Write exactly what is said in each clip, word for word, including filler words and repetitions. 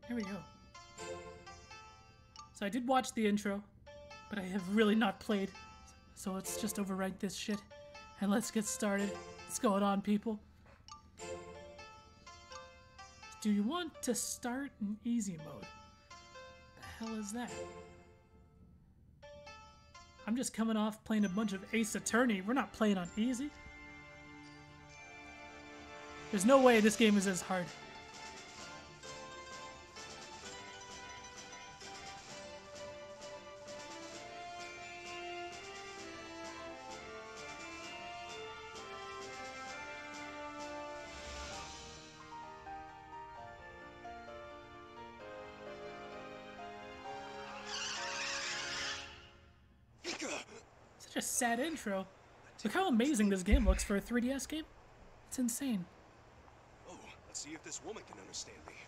Here we go. So I did watch the intro, but I have really not played. So let's just overwrite this shit and let's get started. What's going on, people? Do you want to start in easy mode? The hell is that? I'm just coming off playing a bunch of Ace Attorney. We're not playing on easy. There's no way this game is as hard. Such a sad intro. Look how amazing this game looks for a three D S game. It's insane. Oh, let's see if this woman can understand me.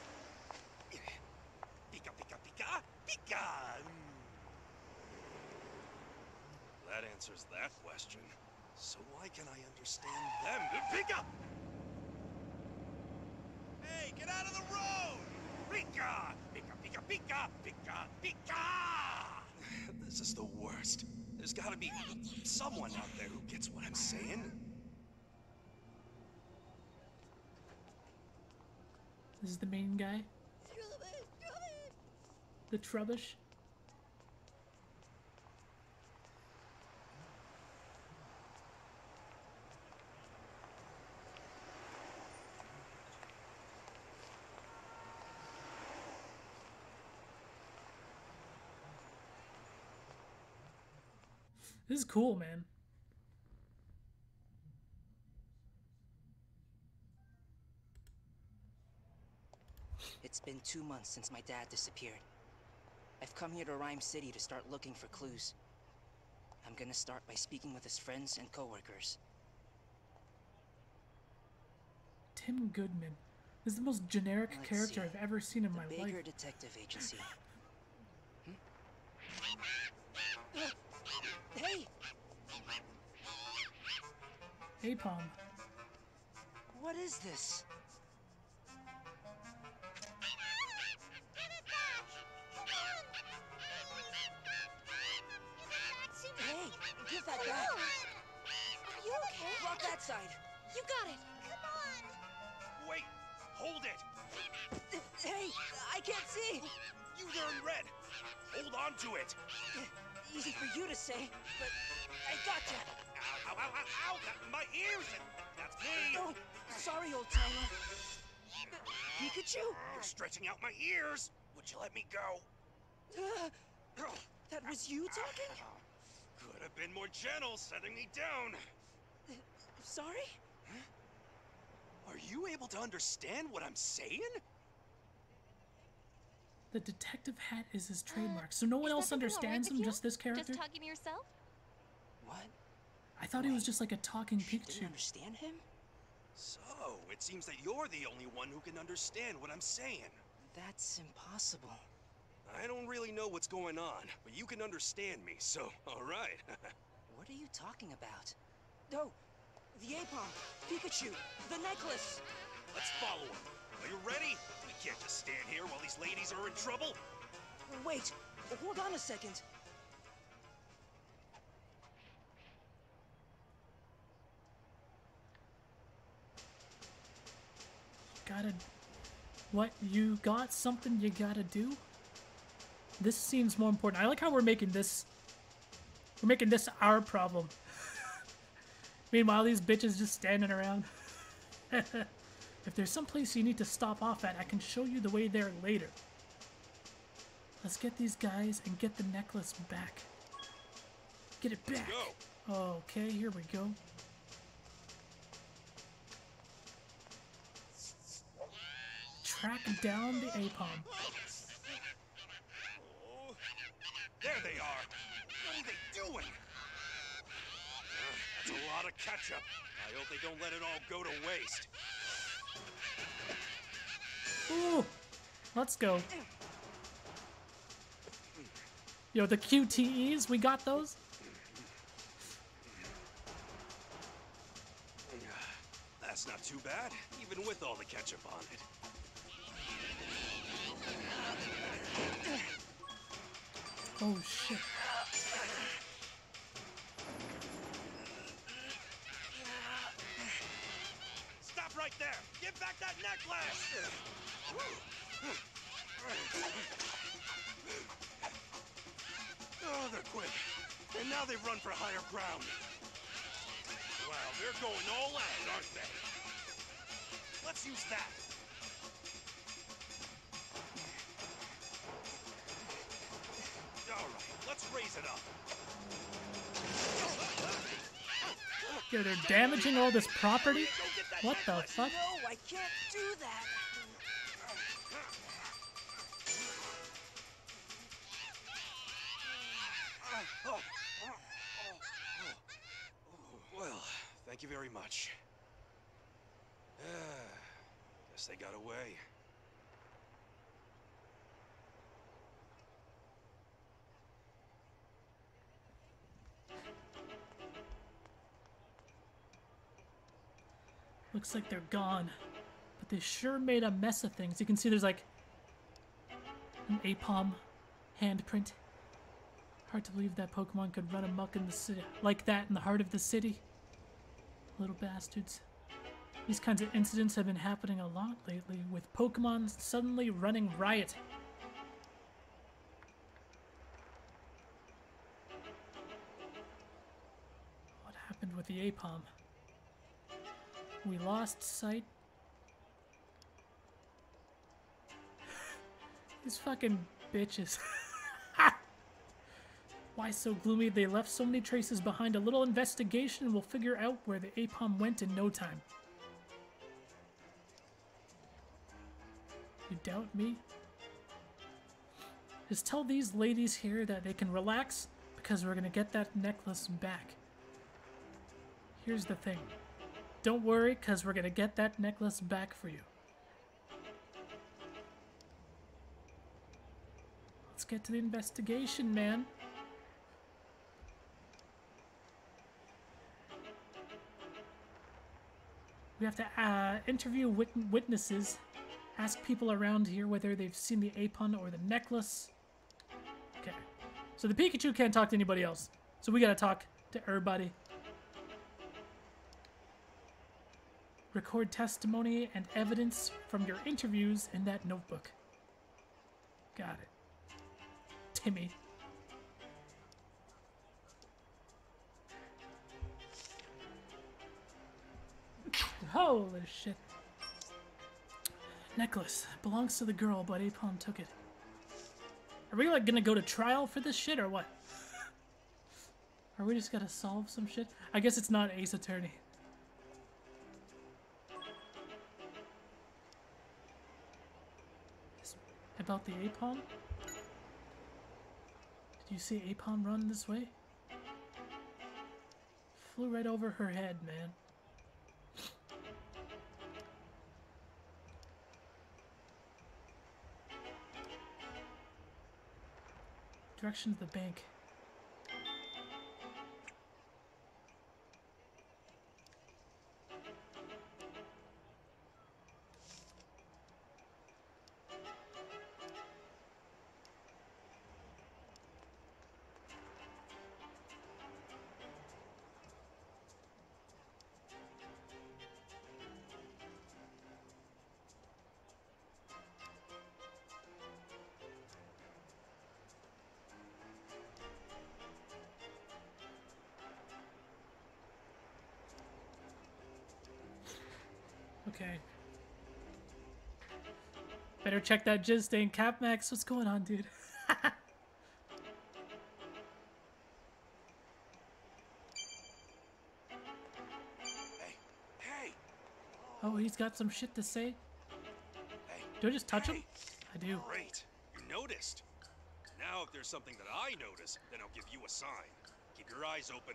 Pika, pika, pika, pika. That answers that question. So why can I understand them? Pika! Hey, get out of the road! Pika! Pika, pika, pika, pika, pika! This is the worst. There's gotta be someone out there who gets what I'm saying. This is the main guy. The Trubbish. This is cool, man. It's been two months since my dad disappeared. I've come here to Rhyme City to start looking for clues. I'm gonna start by speaking with his friends and coworkers. Tim Goodman. This is the most generic Let's character see. I've ever seen in The my Baker life. Detective Agency. Hmm? Hey! Apom. What is this? Hey, give that back. Are you okay? Rock that side. You got it. Come on. Wait! Hold it! Hey, I can't see. You there in red! Hold on to it! Easy for you to say, but I gotcha. Ow, ow, ow, ow, ow! That, my ears! That's me! Oh, sorry, old timer. Pikachu? You're stretching out my ears! Would you let me go? Uh, that was you talking? Could have been more gentle, setting me down. Sorry? Are you able to understand what I'm saying? The detective hat is his trademark, so no one Is that else something all right understands with him, you? just this character? Just talking to yourself? What? I thought he was just like a talking Didn't Pikachu. understand him? So, it seems that you're the only one who can understand what I'm saying. That's impossible. I don't really know what's going on, but you can understand me, so, alright. What are you talking about? No, the Apom, Pikachu, the necklace. Let's follow him. Are you ready? We can't just stand here while these ladies are in trouble. Wait, hold on a second. Gotta... What? You got something you gotta do? This seems more important. I like how we're making this... We're making this our problem. Meanwhile, these bitches just standing around. If there's some place you need to stop off at, I can show you the way there later. Let's get these guys and get the necklace back. Get it back. Go. Okay, here we go. Track down the Apom. Oh, there they are. What are they doing? Uh, that's a lot of ketchup. I hope they don't let it all go to waste. Ooh, let's go. Yo, the Q T Es, we got those? That's not too bad, even with all the ketchup on it. Oh shit. Stop right there! Give back that necklace! Oh, they're quick. And now they've run for higher ground. Wow, they're going all out, aren't they? Let's use that. All right, let's raise it up. Yo, they're damaging all this property? What the fuck? No, I can't do that. Well, thank you very much. Guess they got away. Looks like they're gone. But they sure made a mess of things. You can see there's like an Aipom handprint. Hard to believe that Pokemon could run amok in the city like that in the heart of the city. Little bastards. These kinds of incidents have been happening a lot lately, with Pokemon suddenly running riot. What happened with the Aipom? We lost sight. These fucking bitches. Why so gloomy? They left so many traces behind. A little investigation and we'll figure out where the Aipom went in no time. You doubt me? Just tell these ladies here that they can relax because we're gonna get that necklace back. Here's the thing. Don't worry, because we're gonna get that necklace back for you. Let's get to the investigation, man. We have to uh, interview wit witnesses, ask people around here whether they've seen the Aipom or the necklace. Okay. So the Pikachu can't talk to anybody else. So we gotta talk to everybody. Record testimony and evidence from your interviews in that notebook. Got it. Timmy. Holy shit. Necklace. Belongs to the girl, but Aipom took it. Are we like gonna go to trial for this shit or what? Are we just gotta solve some shit? I guess it's not Ace Attorney. About the Aipom? Did you see Aipom run this way? Flew right over her head, man. Direction to the bank. Okay. Better check that jizz stain. Capmax, what's going on, dude? Hey, hey! Oh, he's got some shit to say. Hey, Do I just touch him? hey. I do. Great, you noticed. Now if there's something that I notice, then I'll give you a sign. Keep your eyes open.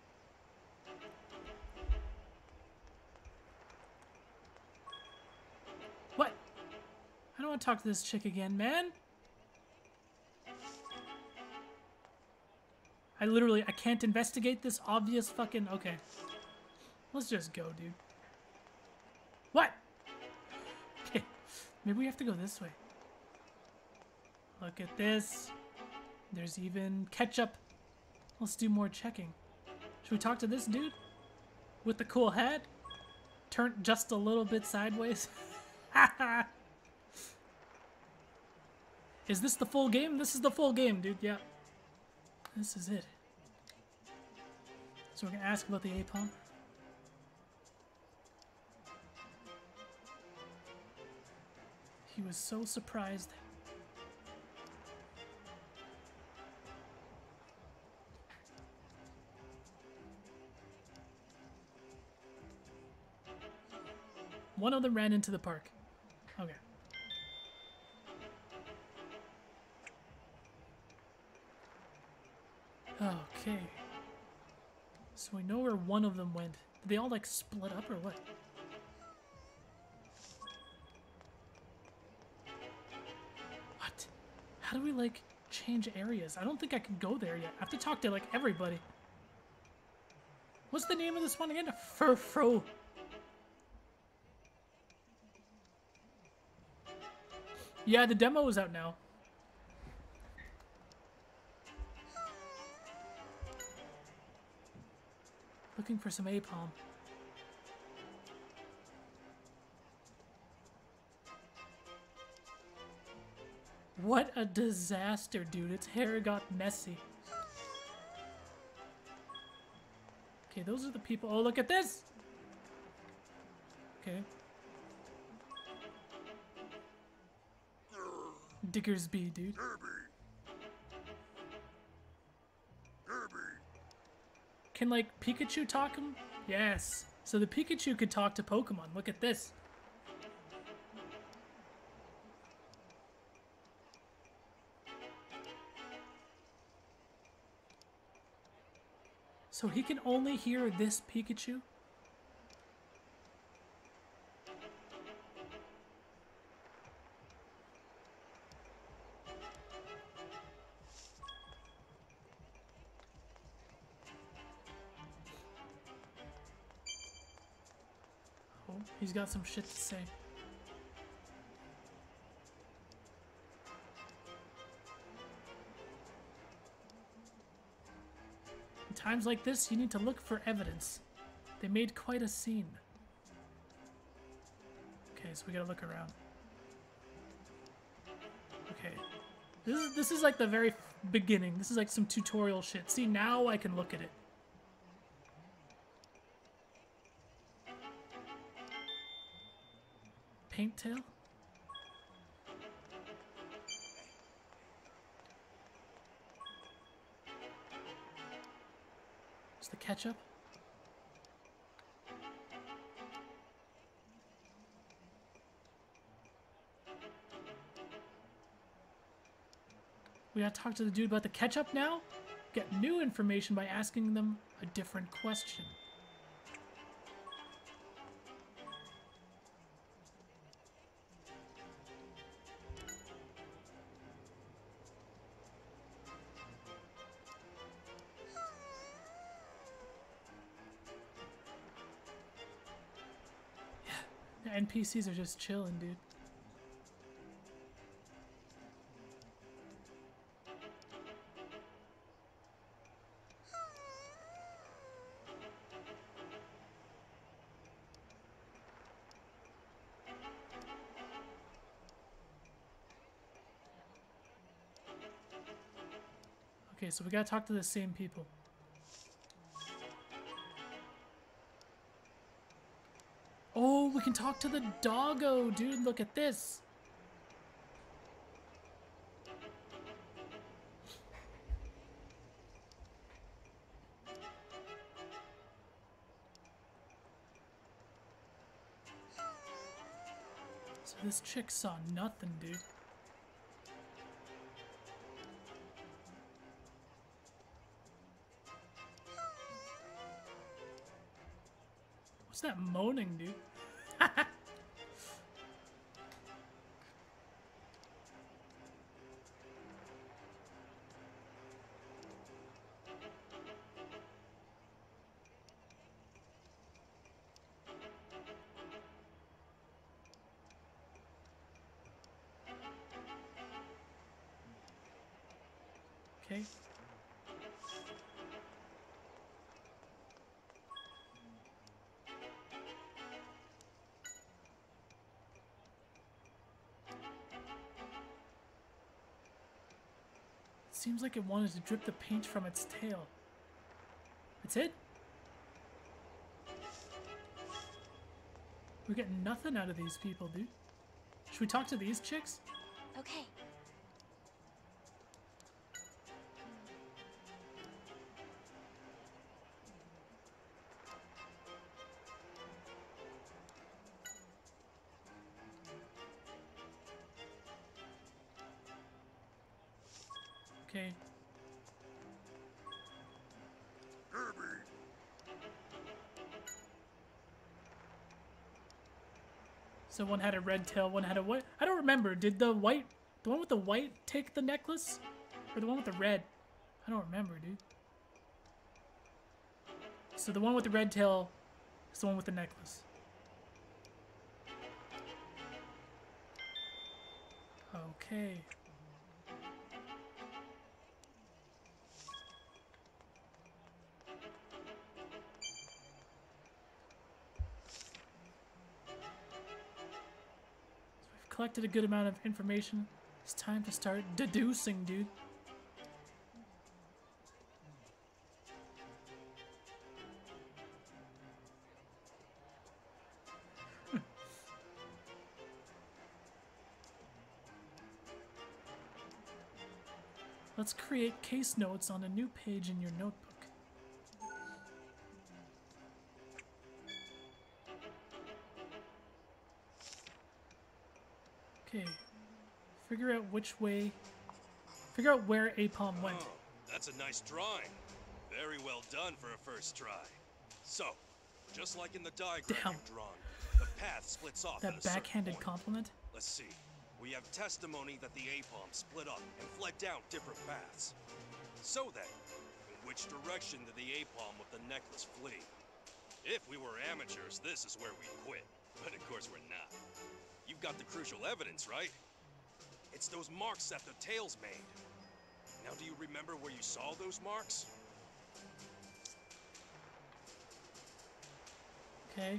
What? I don't want to talk to this chick again, man. I literally, I can't investigate this obvious fucking... Okay. Let's just go, dude. What? Okay. Maybe we have to go this way. Look at this. There's even ketchup. Let's do more checking. Should we talk to this dude? With the cool hat? Turned just a little bit sideways. Is this the full game? This is the full game, dude. Yeah. This is it. So we're gonna ask about the Apom. He was so surprised. One of them ran into the park. Okay. Okay. So we know where one of them went. Did they all like split up or what? What? How do we like change areas? I don't think I can go there yet. I have to talk to like everybody. What's the name of this one again? Furfro. Yeah, the demo is out now. Looking for some Apom. What a disaster, dude. Its hair got messy. Okay, those are the people. Oh, look at this! Okay. Diggersby, dude. Can, like, Pikachu talk him? Yes. So the Pikachu could talk to Pokemon. Look at this. So he can only hear this Pikachu? Oh, he's got some shit to say. In times like this, you need to look for evidence. They made quite a scene. Okay, so we gotta look around. Okay. This is, this is like the very beginning. This is like some tutorial shit. See, now I can look at it. Paint tail? Is the ketchup? We gotta talk to the dude about the ketchup now? Get new information by asking them a different question. The N P Cs are just chilling, dude. Okay, so we gotta talk to the same people. Oh, we can talk to the doggo, dude. Look at this. So this chick saw nothing, dude. What's that moaning, dude? Okay. Seems like it wanted to drip the paint from its tail. That's it? We're getting nothing out of these people, dude. Should we talk to these chicks? Okay. Okay. So one had a red tail, one had a white. I don't remember. Did the white, the one with the white take the necklace? Or the one with the red? I don't remember, dude. So the one with the red tail is the one with the necklace. Okay. Collected a good amount of information. It's time to start deducing, dude. Let's create case notes on a new page in your notebook. Okay. Figure out which way... Figure out where Apom went. Oh, that's a nice drawing. Very well done for a first try. So, just like in the diagram Damn. you've drawn, the path splits off at That a certain backhanded point. compliment? Let's see. We have testimony that the Apom split up and fled down different paths. So then, in which direction did the Apom with the necklace flee? If we were amateurs, this is where we'd quit. But of course we're not. You've got the crucial evidence, right? It's those marks that the tails made. Now, do you remember where you saw those marks? Okay.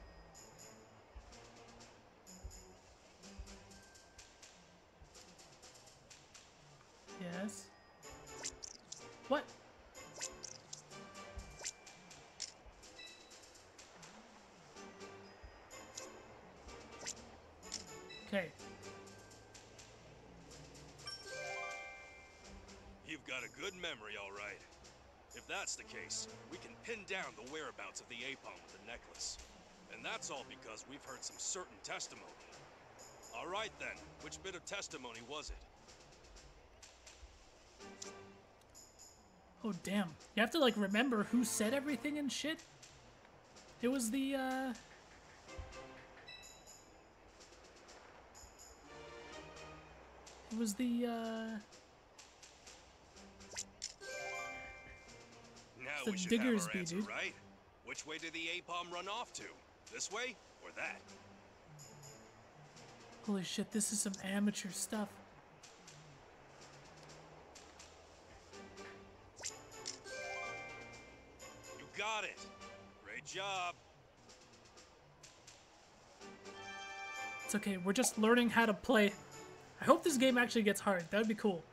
Yes. What? Okay. You've got a good memory, all right. If that's the case, we can pin down the whereabouts of the Apom with the necklace. And that's all because we've heard some certain testimony. All right then, which bit of testimony was it? Oh, damn. You have to, like, remember who said everything and shit? It was the, uh... It was the, uh... Now The we should have Diggersby, our answer, dude. right? Which way did the Apom run off to? This way or that? Holy shit, this is some amateur stuff. You got it. Great job. It's okay, we're just learning how to play. I hope this game actually gets hard. That would be cool.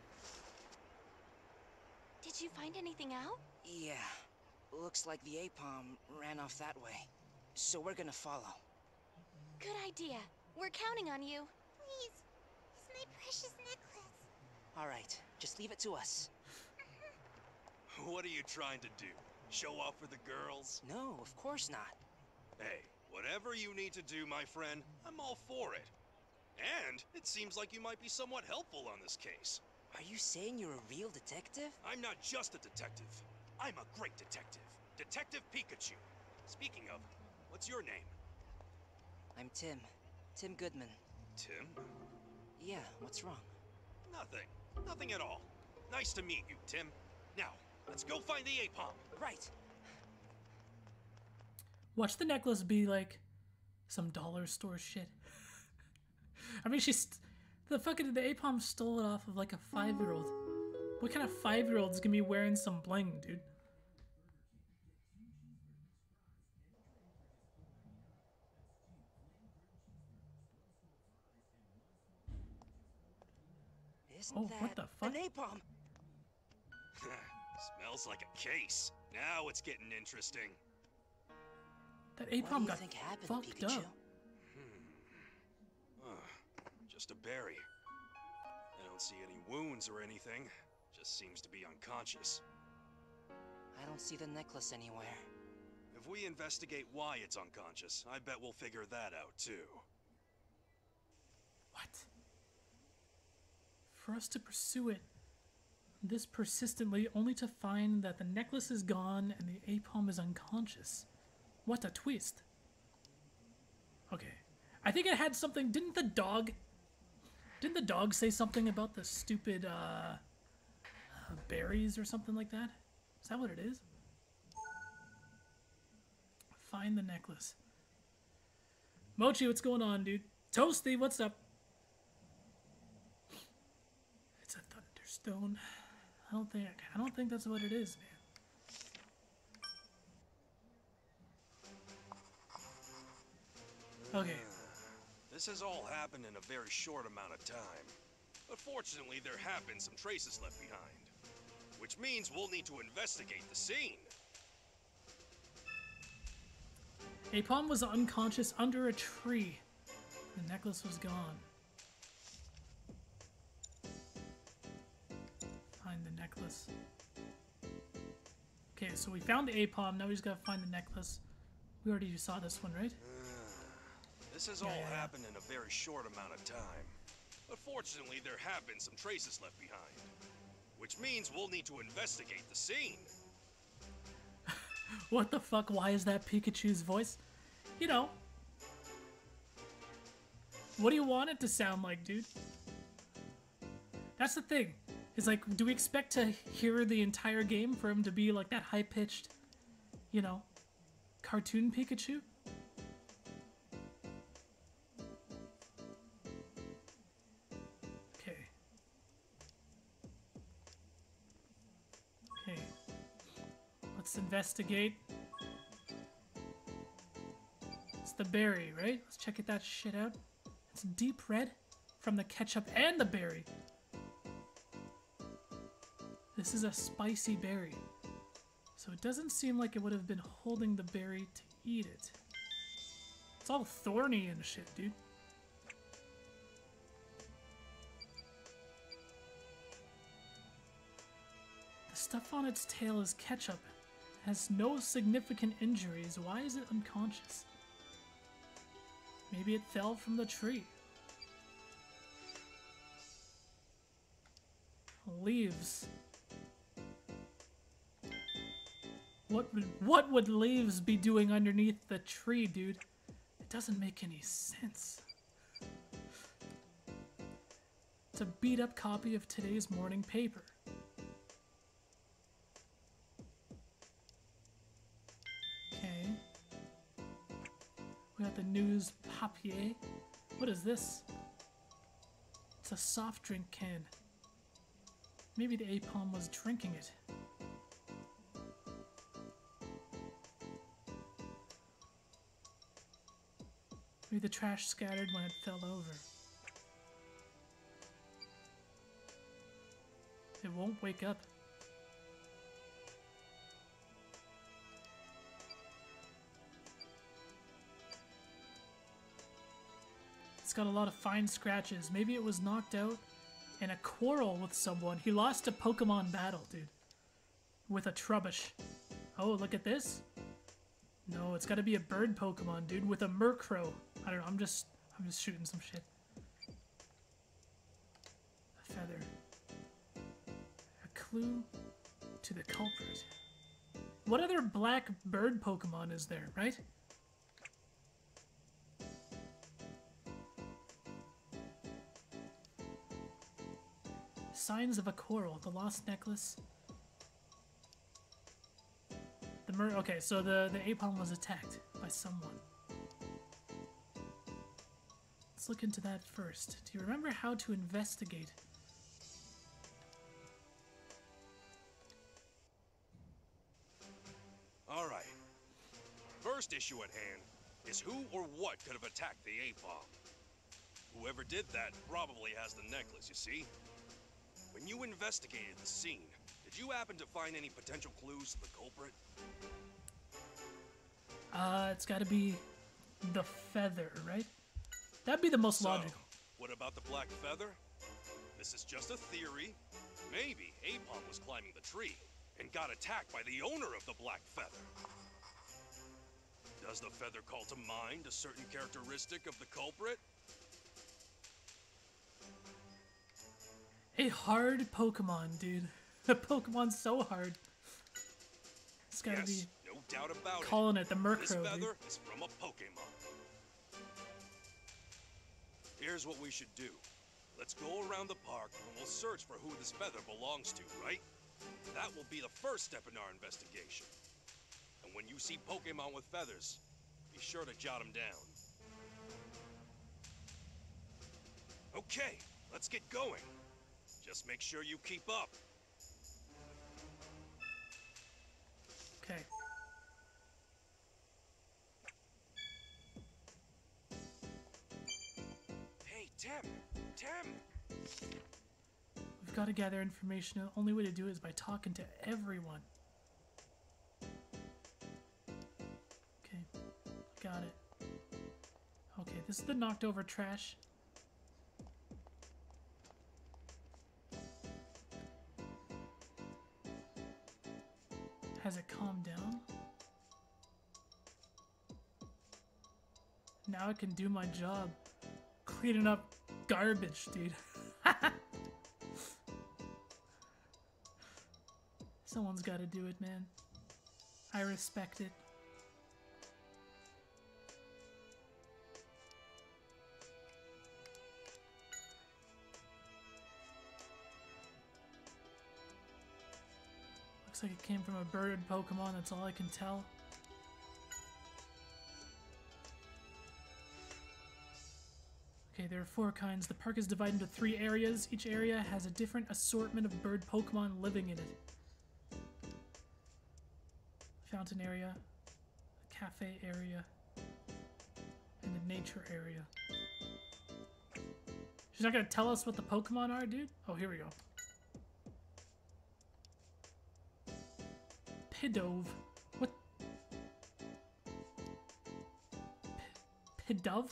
Did you find anything out? Yeah. Looks like the Apom ran off that way. So we're gonna follow. Good idea. We're counting on you. Please. It's my precious necklace. Alright, just leave it to us. What are you trying to do? Show off for the girls? No, of course not. Hey, whatever you need to do, my friend, I'm all for it. And it seems like you might be somewhat helpful on this case. Are you saying you're a real detective? I'm not just a detective. I'm a great detective. Detective Pikachu. Speaking of, what's your name? I'm Tim. Tim Goodman. Tim? Yeah, what's wrong? Nothing. Nothing at all. Nice to meet you, Tim. Now, let's go find the Apom. Right. Watch the necklace be like some dollar store shit. I mean, she's the fucking the Apom stole it off of like a five-year-old. What kind of five-year-old's gonna be wearing some bling, dude? Isn't Oh, that what the fuck? a napalm? Smells like a case. Now it's getting interesting. That What do A-Palm you got think happened, fucked Pikachu? up. Uh, just a berry. I don't see any wounds or anything. Just seems to be unconscious. I don't see the necklace anywhere. If we investigate why it's unconscious, I bet we'll figure that out too. What? For us to pursue it this persistently only to find that the necklace is gone and the A-Palm is unconscious. What a twist. Okay. I think it had something. Didn't the dog... Didn't the dog say something about the stupid, uh... uh berries or something like that? Is that what it is? Find the necklace. Mochi, what's going on, dude? Toasty, what's up? It's a Thunderstone. I don't think I don't think that's what it is, man. Okay. This has all happened in a very short amount of time. But fortunately, there have been some traces left behind. Which means we'll need to investigate the scene. A-Palm was unconscious under a tree. The necklace was gone. Find the necklace. Okay, so we found the A-Palm. Now we just gotta find the necklace. We already saw this one, right? This has Yeah, all yeah, yeah. happened in a very short amount of time. But fortunately, there have been some traces left behind. Which means we'll need to investigate the scene. What the fuck? Why is that Pikachu's voice? You know. What do you want it to sound like, dude? That's the thing. It's like, do we expect to hear the entire game for him to be like that high-pitched, you know, cartoon Pikachu? Okay. Okay. Let's investigate. It's the berry, right? Let's check it, that shit out. It's deep red from the ketchup and the berry. This is a spicy berry. So it doesn't seem like it would have been holding the berry to eat it. It's all thorny and shit, dude. The stuff on its tail is ketchup. It has no significant injuries. Why is it unconscious? Maybe it fell from the tree. Leaves. What would, what would leaves be doing underneath the tree, dude? It doesn't make any sense. It's a beat up copy of today's morning paper. Okay. We got the news papier. What is this? It's a soft drink can. Maybe the A-Palm was drinking it. Maybe the trash scattered when it fell over. It won't wake up. It's got a lot of fine scratches. Maybe it was knocked out in a quarrel with someone. He lost a Pokemon battle, dude. With a Trubbish. Oh, look at this. No, it's gotta be a bird Pokemon, dude, with a Murkrow. I don't know, I'm just I'm just shooting some shit. A feather. A clue to the culprit. What other black bird Pokemon is there, right? Signs of a quarrel. The lost necklace. The Mur- okay, so the, the A-Palm was attacked by someone. Let's look into that first. Do you remember how to investigate? first issue at hand is who or what could have attacked the A-bomb. Whoever did that probably has the necklace, you see? When you investigated the scene, did you happen to find any potential clues to the culprit? Uh, it's gotta be the feather, right? That'd be the most So, logical. what about the black feather? This is just a theory. Maybe A-bomb was climbing the tree and got attacked by the owner of the black feather. Does the feather call to mind a certain characteristic of the culprit? A hard Pokemon, dude. The Pokemon's so hard. It's gotta Yes, be no doubt about calling it. it the This Murkrow, feather dude. is from a Pokemon. Here's what we should do. Let's go around the park and we'll search for who this feather belongs to, right? That will be the first step in our investigation. And when you see Pokemon with feathers, be sure to jot them down. Okay, let's get going. Just make sure you keep up. Okay. Hey, Tim! Tim! We've got to gather information. The only way to do it is by talking to everyone. Okay, got it. Okay, this is the knocked over trash. Has it calmed down? Now I can do my job. Cleaning up garbage, dude. Someone's got to do it, man. I respect it. Looks like it came from a bird Pokemon, that's all I can tell. Okay, there are four kinds. The park is divided into three areas. Each area has a different assortment of bird Pokemon living in it. Fountain area, a cafe area, and a nature area. She's not gonna tell us what the Pokemon are, dude? Oh, here we go. Pidove. What? P Pidove?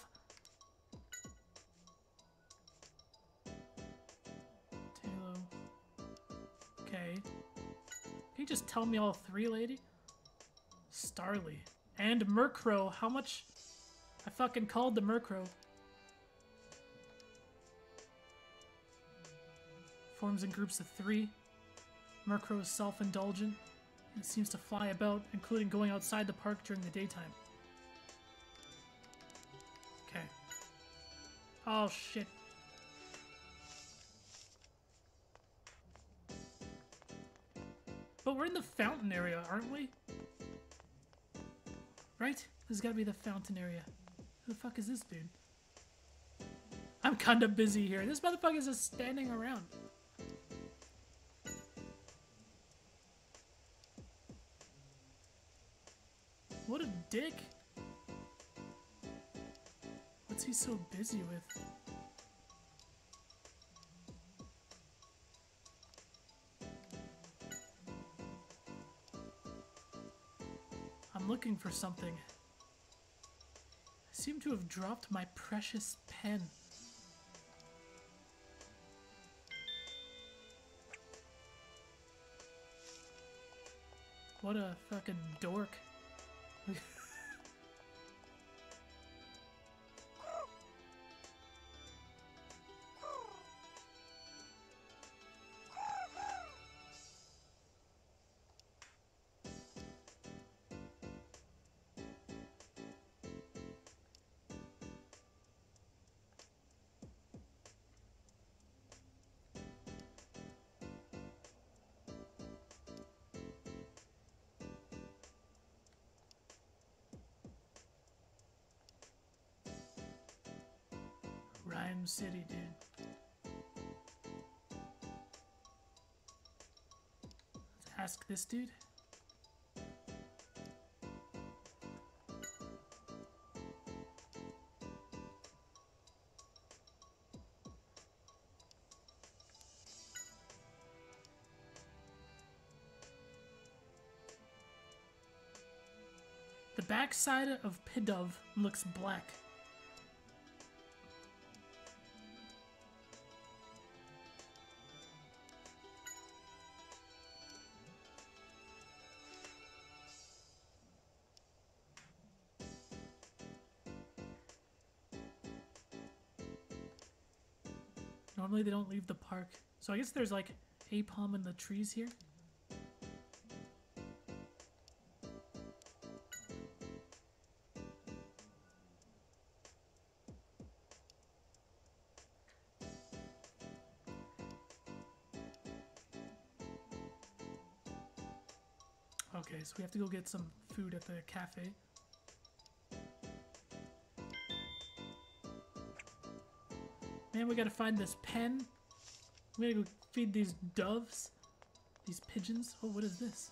Talo. Okay. Can you just tell me all three, lady? Starly. And Murkrow. How much? I fucking called the Murkrow. Forms in groups of three. Murkrow is self-indulgent. It seems to fly about, including going outside the park during the daytime. Okay. Oh, shit. But we're in the fountain area, aren't we? Right? This has got to be the fountain area. Who the fuck is this dude? I'm kinda busy here. This motherfucker's just standing around. What a dick. What's he so busy with? I'm looking for something. I seem to have dropped my precious pen. What a fucking dork. Rhyme City, dude. Let's ask this dude. backside of Pidove looks black. Normally they don't leave the park. So I guess there's like a palm in the trees here. Okay, so we have to go get some food at the cafe. Man, we gotta find this pen. We gotta go feed these doves. These pigeons. Oh, what is this?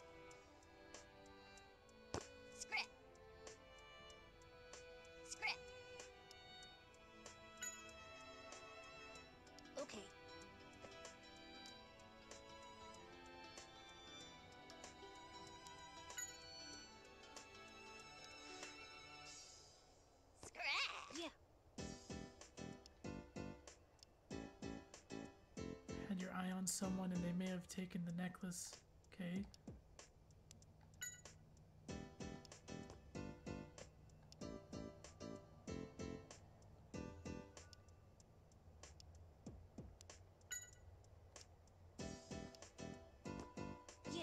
Script. Script. Okay. Script. Yeah. Had your eye on someone and they may have taken the necklace. Okay. Yeah.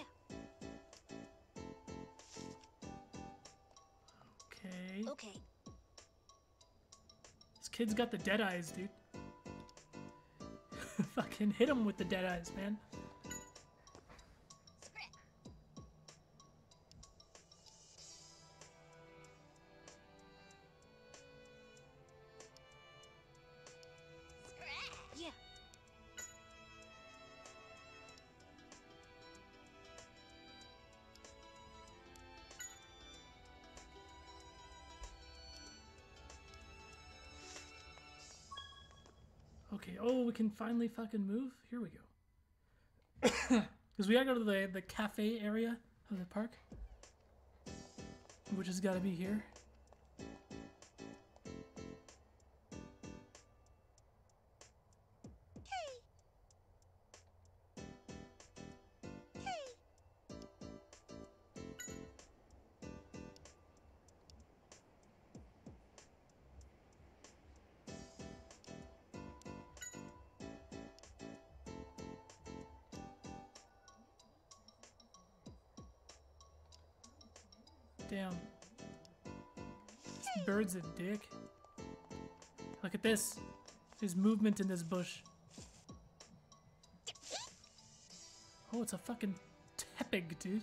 Okay. Okay. This kid's got the dead eyes, dude. Fucking hit him with the dead eyes, man. Script. Script. Yeah. Okay, oh, we can finally fucking move? Here we go. Because we gotta go to the, the cafe area of the park. Which has gotta be here. Damn. This bird's a dick. Look at this. There's movement in this bush. Oh, it's a fucking tepig, dude.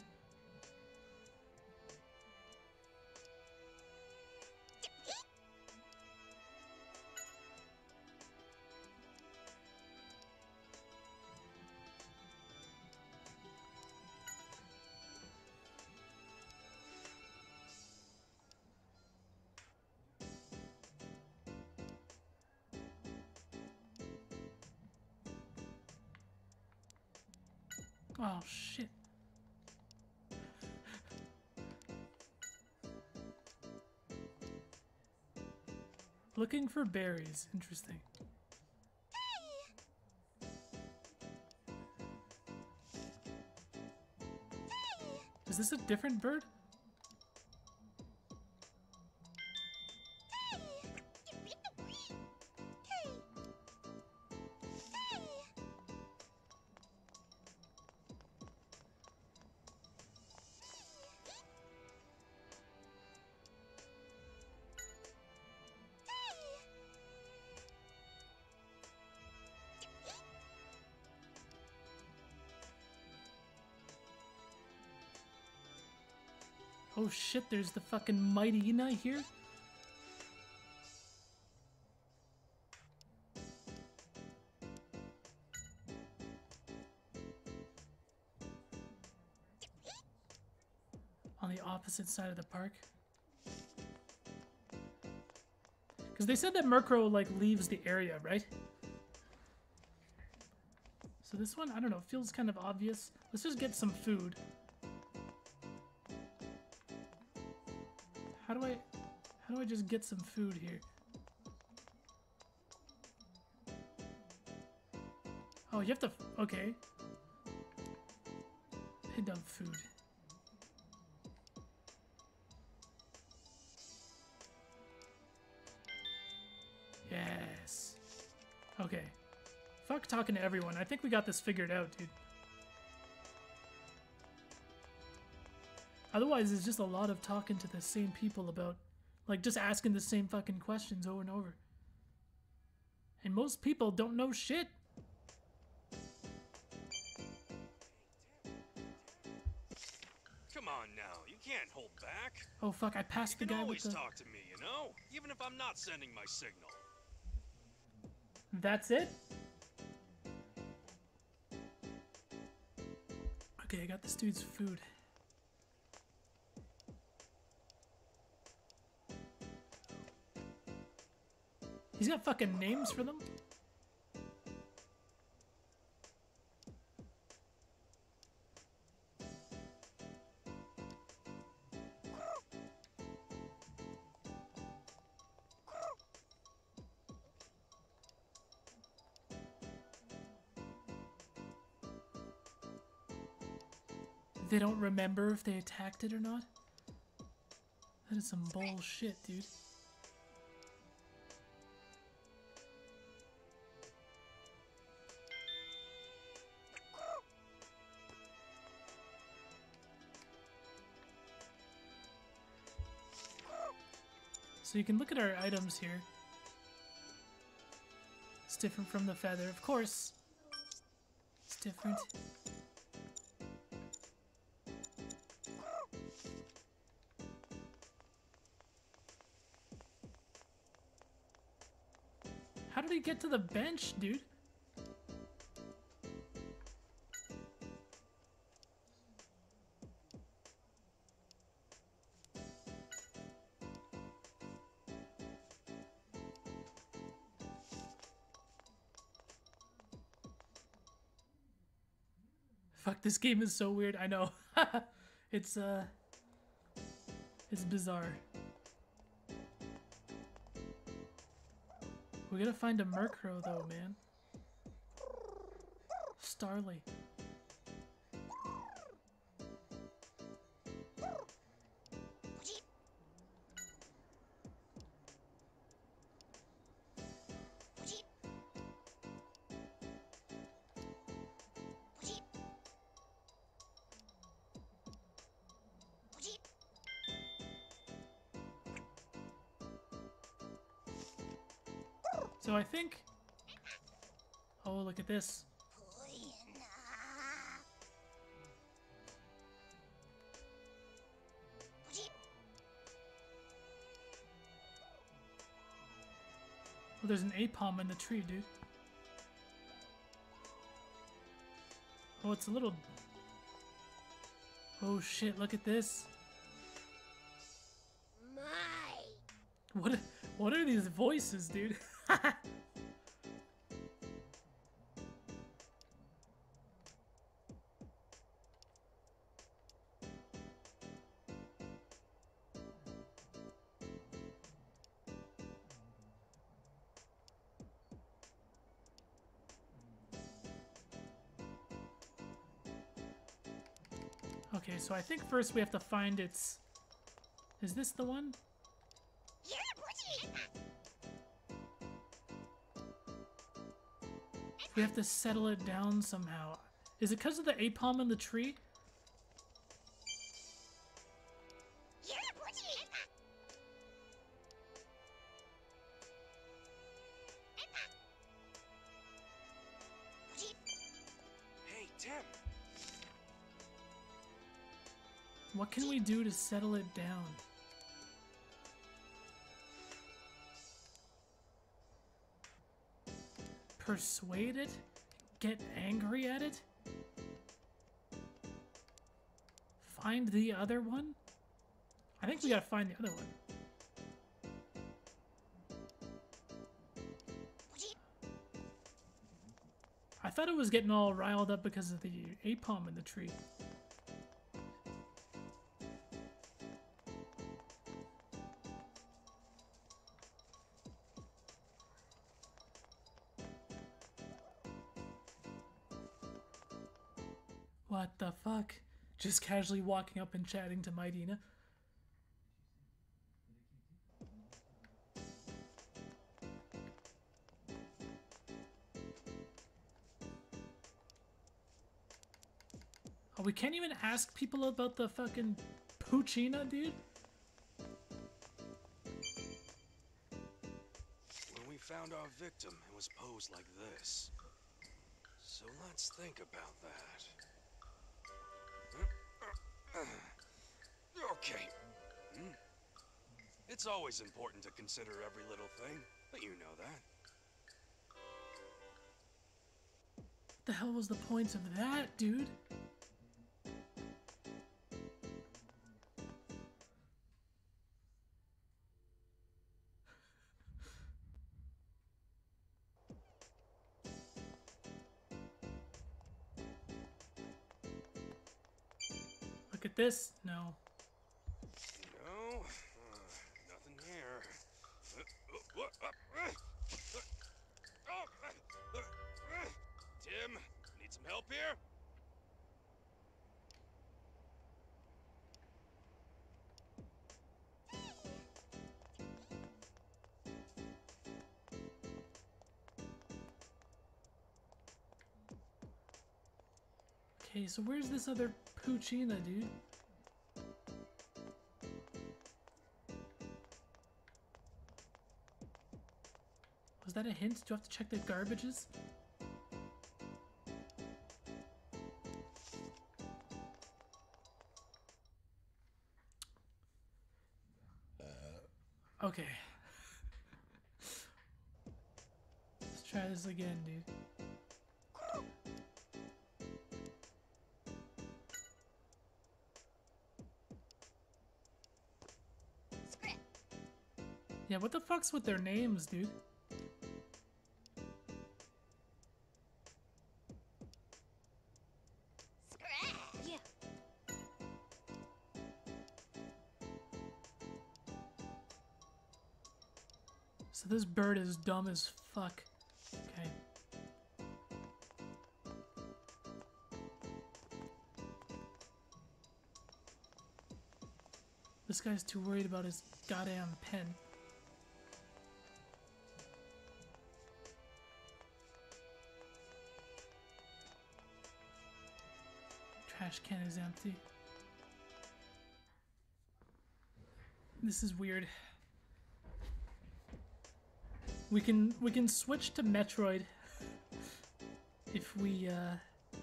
Oh, shit. Looking for berries. Interesting. Is this a different bird? Oh shit, there's the fucking mighty Ina here. On the opposite side of the park. Because they said that Murkrow, like, leaves the area, right? So this one, I don't know, feels kind of obvious. Let's just get some food. How do I... How do I just get some food here? Oh, you have to... Okay. Hit up food. Yes. Okay. Fuck talking to everyone. I think we got this figured out, dude. Otherwise, it's just a lot of talking to the same people about... Like, just asking the same fucking questions over and over. And most people don't know shit. Come on now, you can't hold back. Oh fuck, I passed the You can guy with always the... talk to me, you know? Even if I'm not sending my signal. That's it? Okay, I got this dude's food. He's got fucking names for them? They don't remember if they attacked it or not? That is some bullshit, dude. So you can look at our items here. It's different from the feather, of course. It's different. How did he get to the bench, dude? Fuck, this game is so weird. I know. It's, uh... It's bizarre. We gotta find a Murkrow, though, man. Starly. So I think... Oh, look at this. Oh, there's an Apom in the tree, dude. Oh, it's a little... Oh shit, look at this. My. What, what are these voices, dude? Okay, so I think first we have to find its... Is this the one? Yeah, Butchie. We have to settle it down somehow. Is it because of the Apom in the tree? Yeah, Butchie. Hey, Tim. What can we do to settle it down? Persuade it? Get angry at it? Find the other one? I think we gotta find the other one. I thought it was getting all riled up because of the Apom in the tree. What the fuck? Just casually walking up and chatting to Maidina. Oh, we can't even ask people about the fucking Puccina, dude? When we found our victim, it was posed like this. So let's think about that. Okay. Hmm. It's always important to consider every little thing, but you know that. What the hell was the point of that, dude? Look at this. No. No, uh, nothing here. Uh, uh, uh, uh, uh, oh, uh, uh, Tim, need some help here? Okay, so where's this other Puccina, dude? Was that a hint? Do I have to check the garbages? Okay. Let's try this again, dude. Script. Yeah, what the fuck's with their names, dude? Scratch. Yeah. So this bird is dumb as fuck. Okay. This guy's too worried about his goddamn pen. Trash can is empty. This is weird. We can we can switch to Metroid if we uh,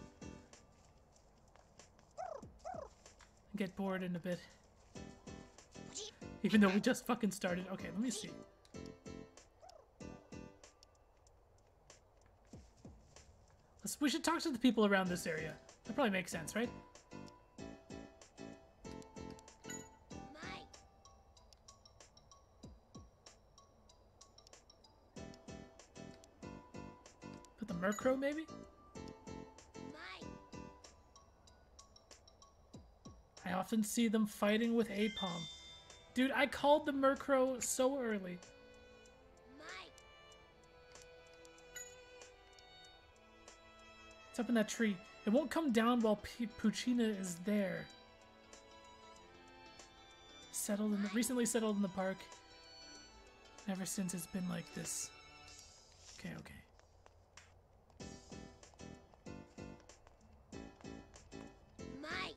get bored in a bit. Even though we just fucking started. Okay, let me see. Let's, we should talk to the people around this area. That probably makes sense, right? Mike. Put the Murkrow, maybe? Mike. I often see them fighting with Apom. Dude, I called the Murkrow so early. Mike. It's up in that tree. It won't come down while P Puccina is there. Settled in the, recently settled in the park. Ever since it's been like this. Okay, okay. Mike.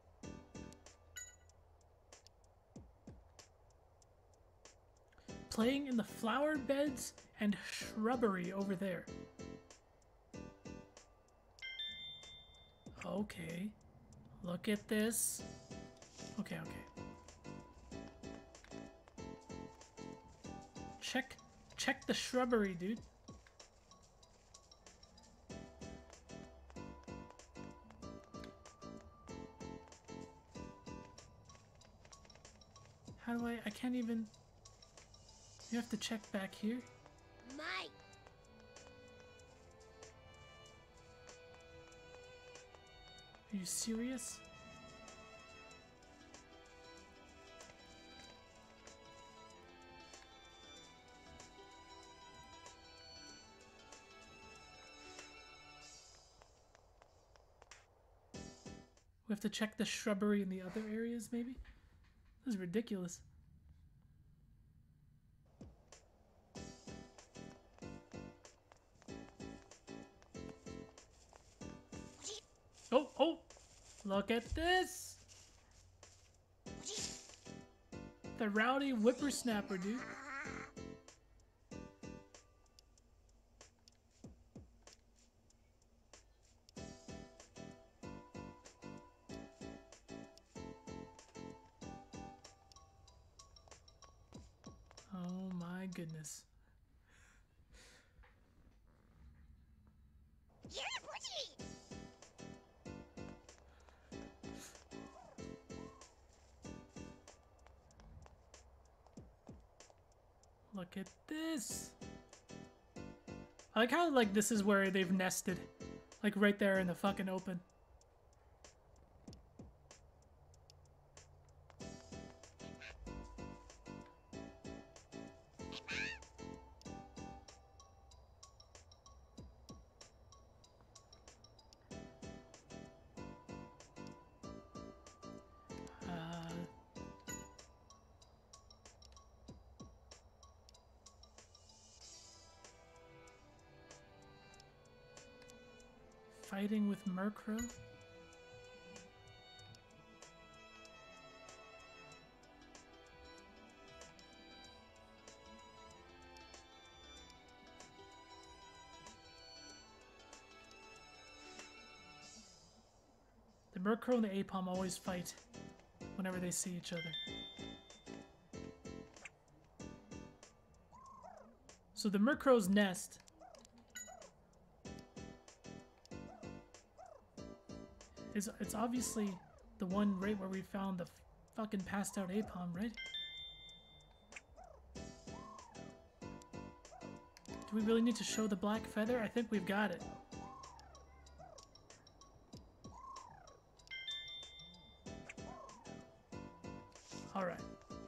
Playing in the flower beds and shrubbery over there. Okay. Look at this. Okay, okay. Check, check the shrubbery, dude. How do I, I can't even, you have to check back here? Mike. Are you serious? We have to check the shrubbery in the other areas, maybe? This is ridiculous. Oh, oh! Look at this! The rowdy whippersnapper, dude. Oh my goodness. Yeah, Butchie! Look at this. I like how, like, this is where they've nested. Like, right there in the fucking open. Uh... Fighting with Murkrow? The Murkrow and the Aipom always fight whenever they see each other. So the Murkrow's nest is it's obviously the one right where we found the fucking passed out Aipom, right? Do we really need to show the black feather? I think we've got it. All right.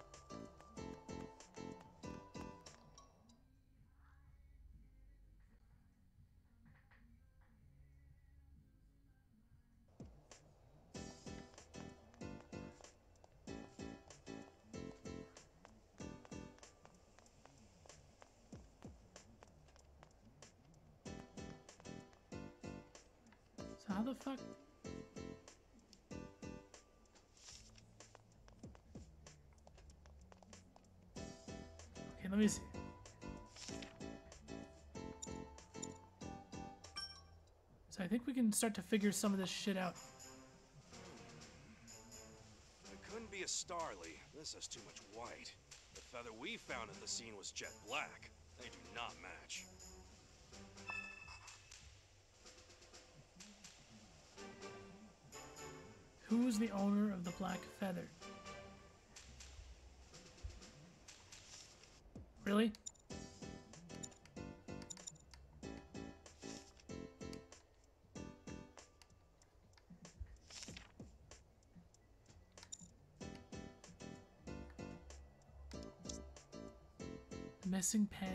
So how the fuck? Okay, let me see. So I think we can start to figure some of this shit out. It couldn't be a Starly. This has too much white. The feather we found at the scene was jet black. They do not match. Who's the owner of the black feather? Really? Missing pen.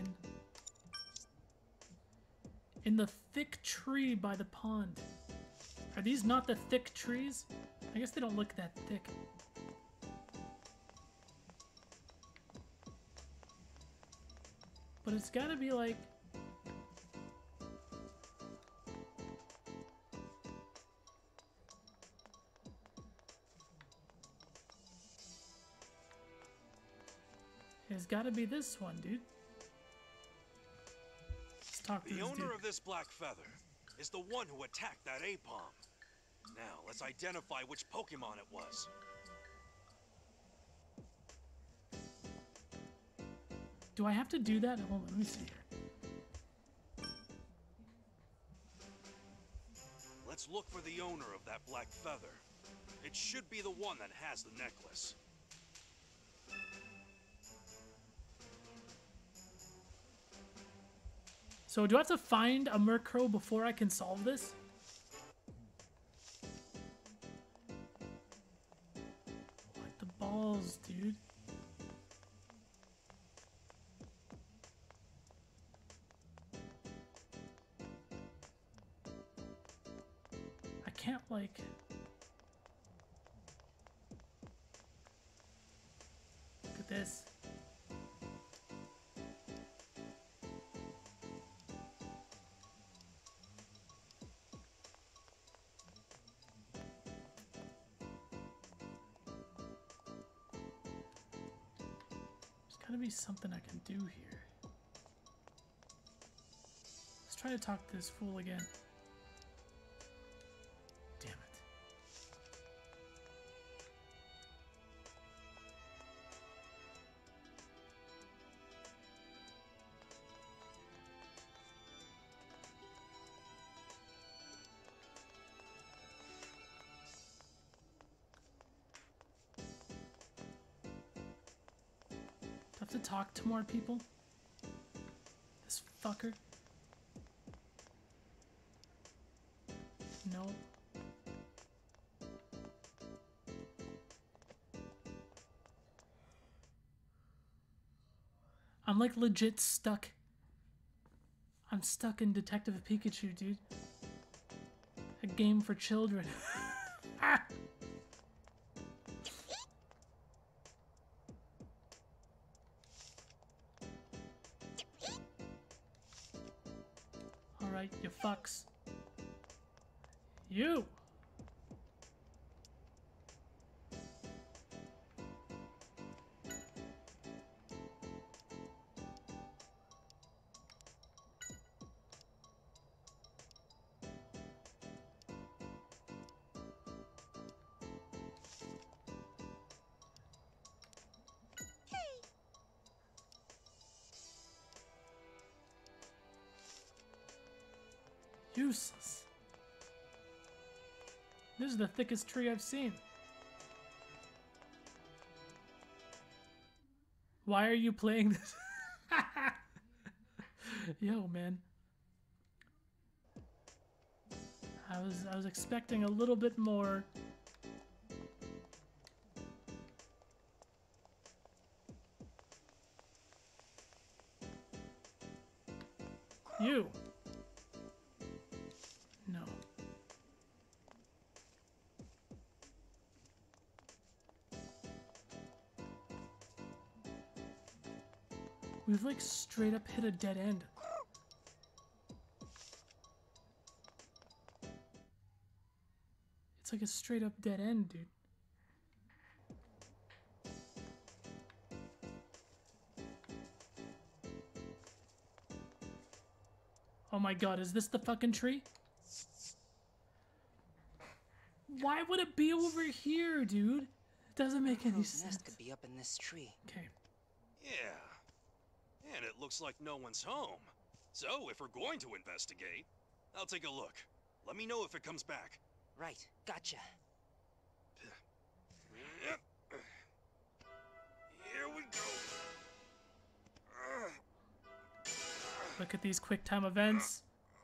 In the thick tree by the pond. Are these not the thick trees? I guess they don't look that thick. But it's gotta be like... It's gotta be this one, dude. Let's talk to The this owner dude. of this black feather is the one who attacked that Aipom. Now, let's identify which Pokemon it was. Do I have to do that? Hold on, let me see here. Let's look for the owner of that black feather. It should be the one that has the necklace. So do I have to find a Murkrow before I can solve this? What the balls, dude? I can't, like... this. There's gotta be something I can do here. Let's try to talk to this fool again. Damn it. Do I have to talk to more people? This fucker? No. I'm like legit stuck. I'm stuck in Detective Pikachu, dude. A game for children. Ah! Alright, you fucks. You! Useless. This is the thickest tree I've seen. Why are you playing this? Yo, man. I was I was expecting a little bit more. You. No. We've like straight up hit a dead end. It's like a straight up dead end, dude. Oh my god, is this the fucking tree? Why would it be over here, dude? It doesn't make any Crow's sense. nest could be up in this tree. Okay. Yeah. And it looks like no one's home. So, if we're going to investigate, I'll take a look. Let me know if it comes back. Right, gotcha. Here we go. Look at these quick time events.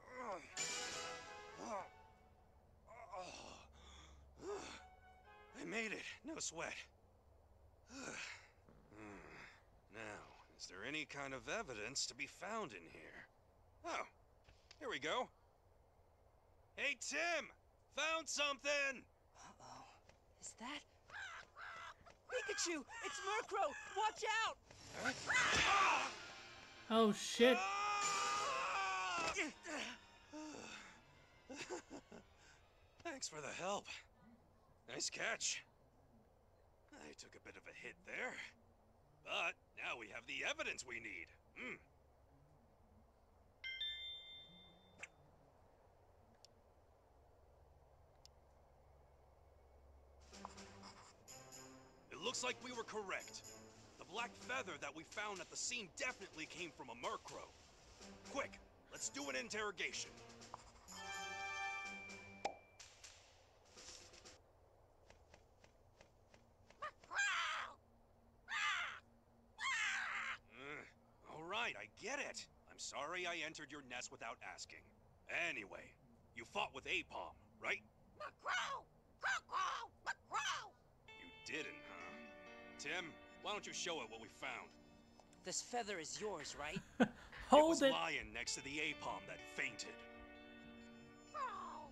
I made it. No sweat. Now, is there any kind of evidence to be found in here? Oh, here we go. Hey, Tim! Found something! Uh-oh. Is that... Pikachu! It's Murkrow! Watch out! Oh shit. Thanks for the help. Nice catch. I took a bit of a hit there. But now we have the evidence we need. Hmm. It looks like we were correct. The black feather that we found at the scene definitely came from a Murkrow. Quick, let's do an interrogation. Uh, all right, I get it. I'm sorry I entered your nest without asking. Anyway, you fought with Aipom, right? Murkrow! Murkrow! Murkrow! You didn't, huh? Tim, why don't you show it what we found? This feather is yours, right? It Hold was it. lying next to the Aipom that fainted. Crow!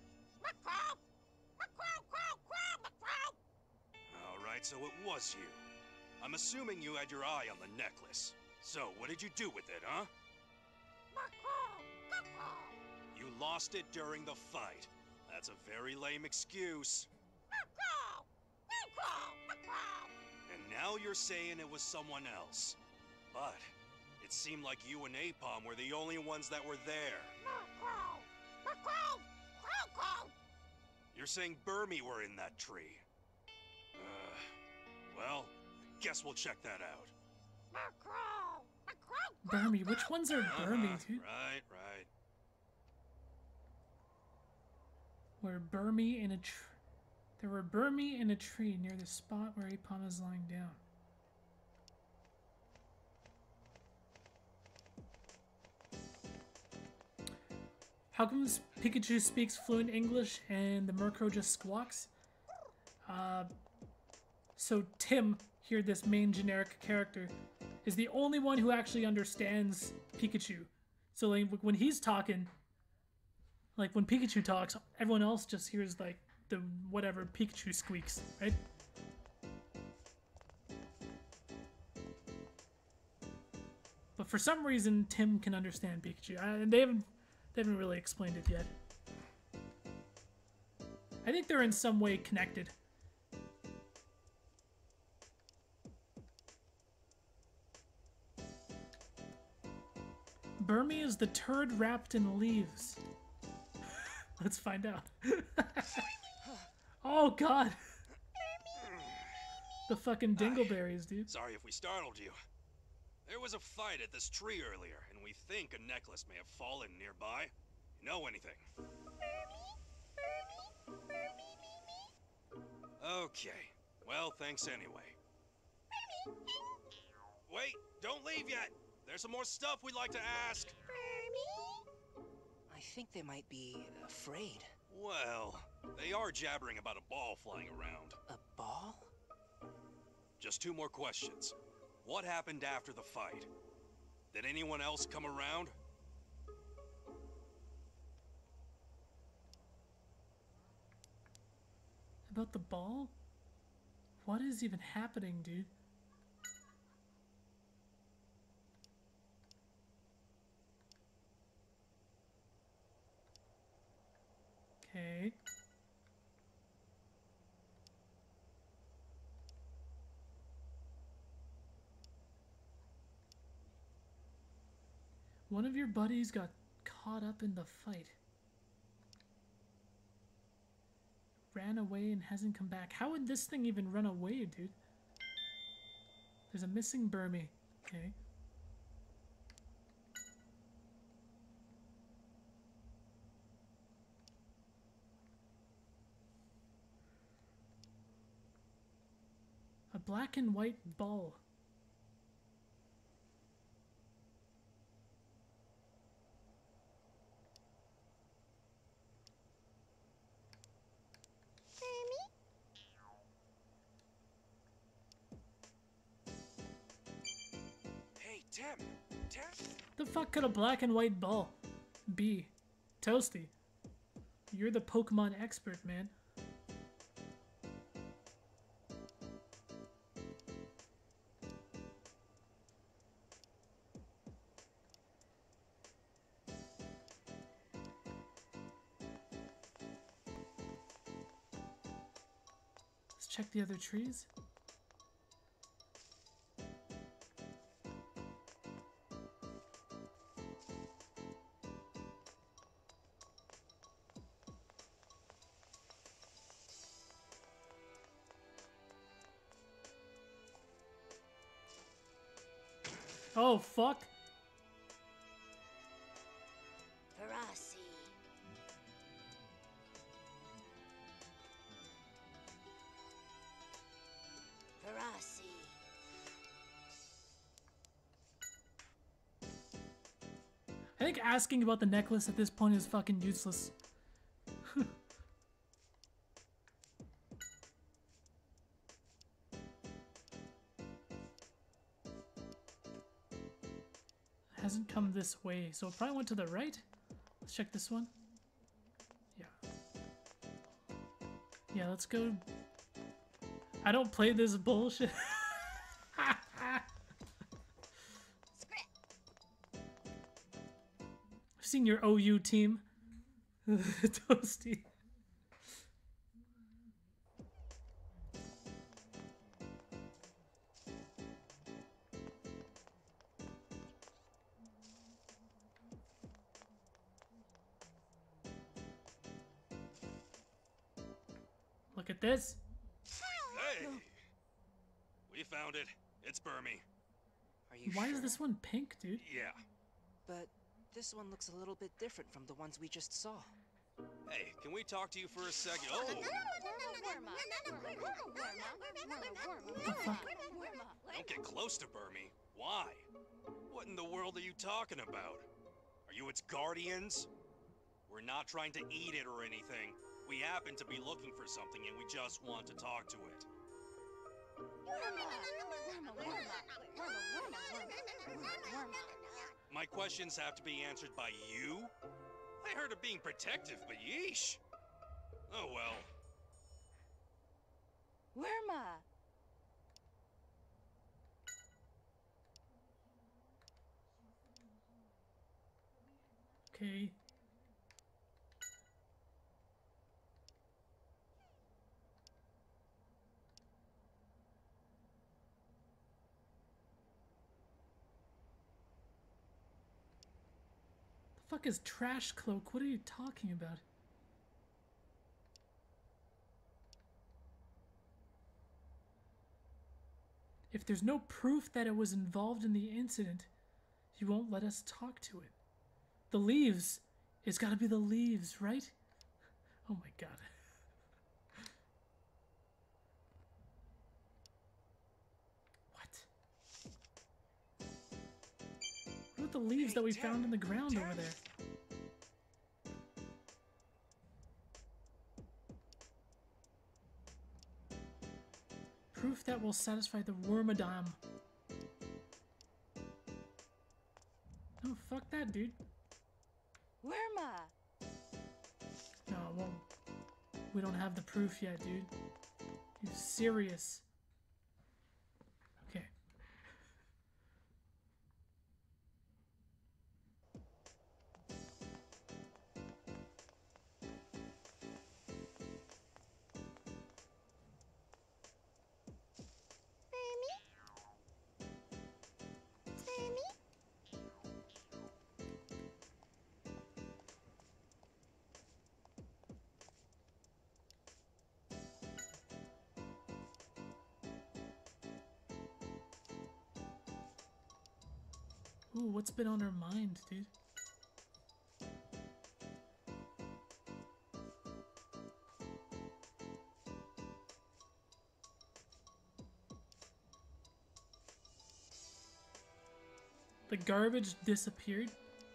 Murkrow! Murkrow! Crow! Crow! Murkrow! All right, so it was you. I'm assuming you had your eye on the necklace. So, what did you do with it, huh? McCraw! McCraw! You lost it during the fight. That's a very lame excuse. McCraw! McCraw! McCraw! And now you're saying it was someone else. But it seemed like you and Apom were the only ones that were there. McCraw! McCraw! Crow! Crow! You're saying Burmy were in that tree. Uh, well, guess we'll check that out. McCraw! McCraw! Burmy. Which ones are Burmy, Uh-huh, dude? right, right. Were Burmy in a tr There were Burmy in a tree near the spot where Apom is lying down. How come Pikachu speaks fluent English and the Murkrow just squawks? Uh, so Tim, here this main generic character, is the only one who actually understands Pikachu. So like when he's talking, like when Pikachu talks, everyone else just hears like the whatever Pikachu squeaks, right? But for some reason, Tim can understand Pikachu. I, and they haven't, they haven't really explained it yet. I think they're in some way connected. Burmy is the turd wrapped in leaves. Let's find out. Oh god! The fucking dingleberries, dude. Sorry if we startled you. There was a fight at this tree earlier, and we think a necklace may have fallen nearby. You know anything? Okay. Well, thanks anyway. Wait, don't leave yet! There's some more stuff we'd like to ask. I think they might be afraid. Well, they are jabbering about a ball flying around. A ball? Just two more questions. What happened after the fight? Did anyone else come around? About the ball? What is even happening, dude? Okay. One of your buddies got caught up in the fight. Ran away and hasn't come back. How would this thing even run away, dude? There's a missing Burmy. Okay. A black and white ball. Hey, Tim! Tim? The fuck could a black and white ball be? Toasty, you're the Pokemon expert, man. Let's check the other trees. Oh, fuck. Ferocity. Ferocity. I think asking about the necklace at this point is fucking useless. Hasn't come this way, so it probably went to the right. Let's check this one. Yeah. Yeah, let's go. I don't play this bullshit. seen your O U team. Toasty. Look at this. Hey! We found it. It's Burmy. Are you Why sure? is this one pink, dude? Yeah. But this one looks a little bit different from the ones we just saw. Hey, can we talk to you for a second? Oh! Don't get close to Burmy. Why? What in the world are you talking about? Are you its guardians? We're not trying to eat it or anything. We happen to be looking for something and we just want to talk to it. My questions have to be answered by you? I heard of being protective, but yeesh. Oh well. Worma! Okay. The fuck is trash cloak? What are you talking about? If there's no proof that it was involved in the incident, you won't let us talk to it. The leaves. It's gotta be the leaves, right? Oh my god. What? What about the leaves that we found in the ground over there? Proof that will satisfy the Wormadam. No, fuck that, dude. Worma! No, well, we don't have the proof yet, dude. You serious? Okay. Ooh, what's been on her mind, dude? The garbage disappeared?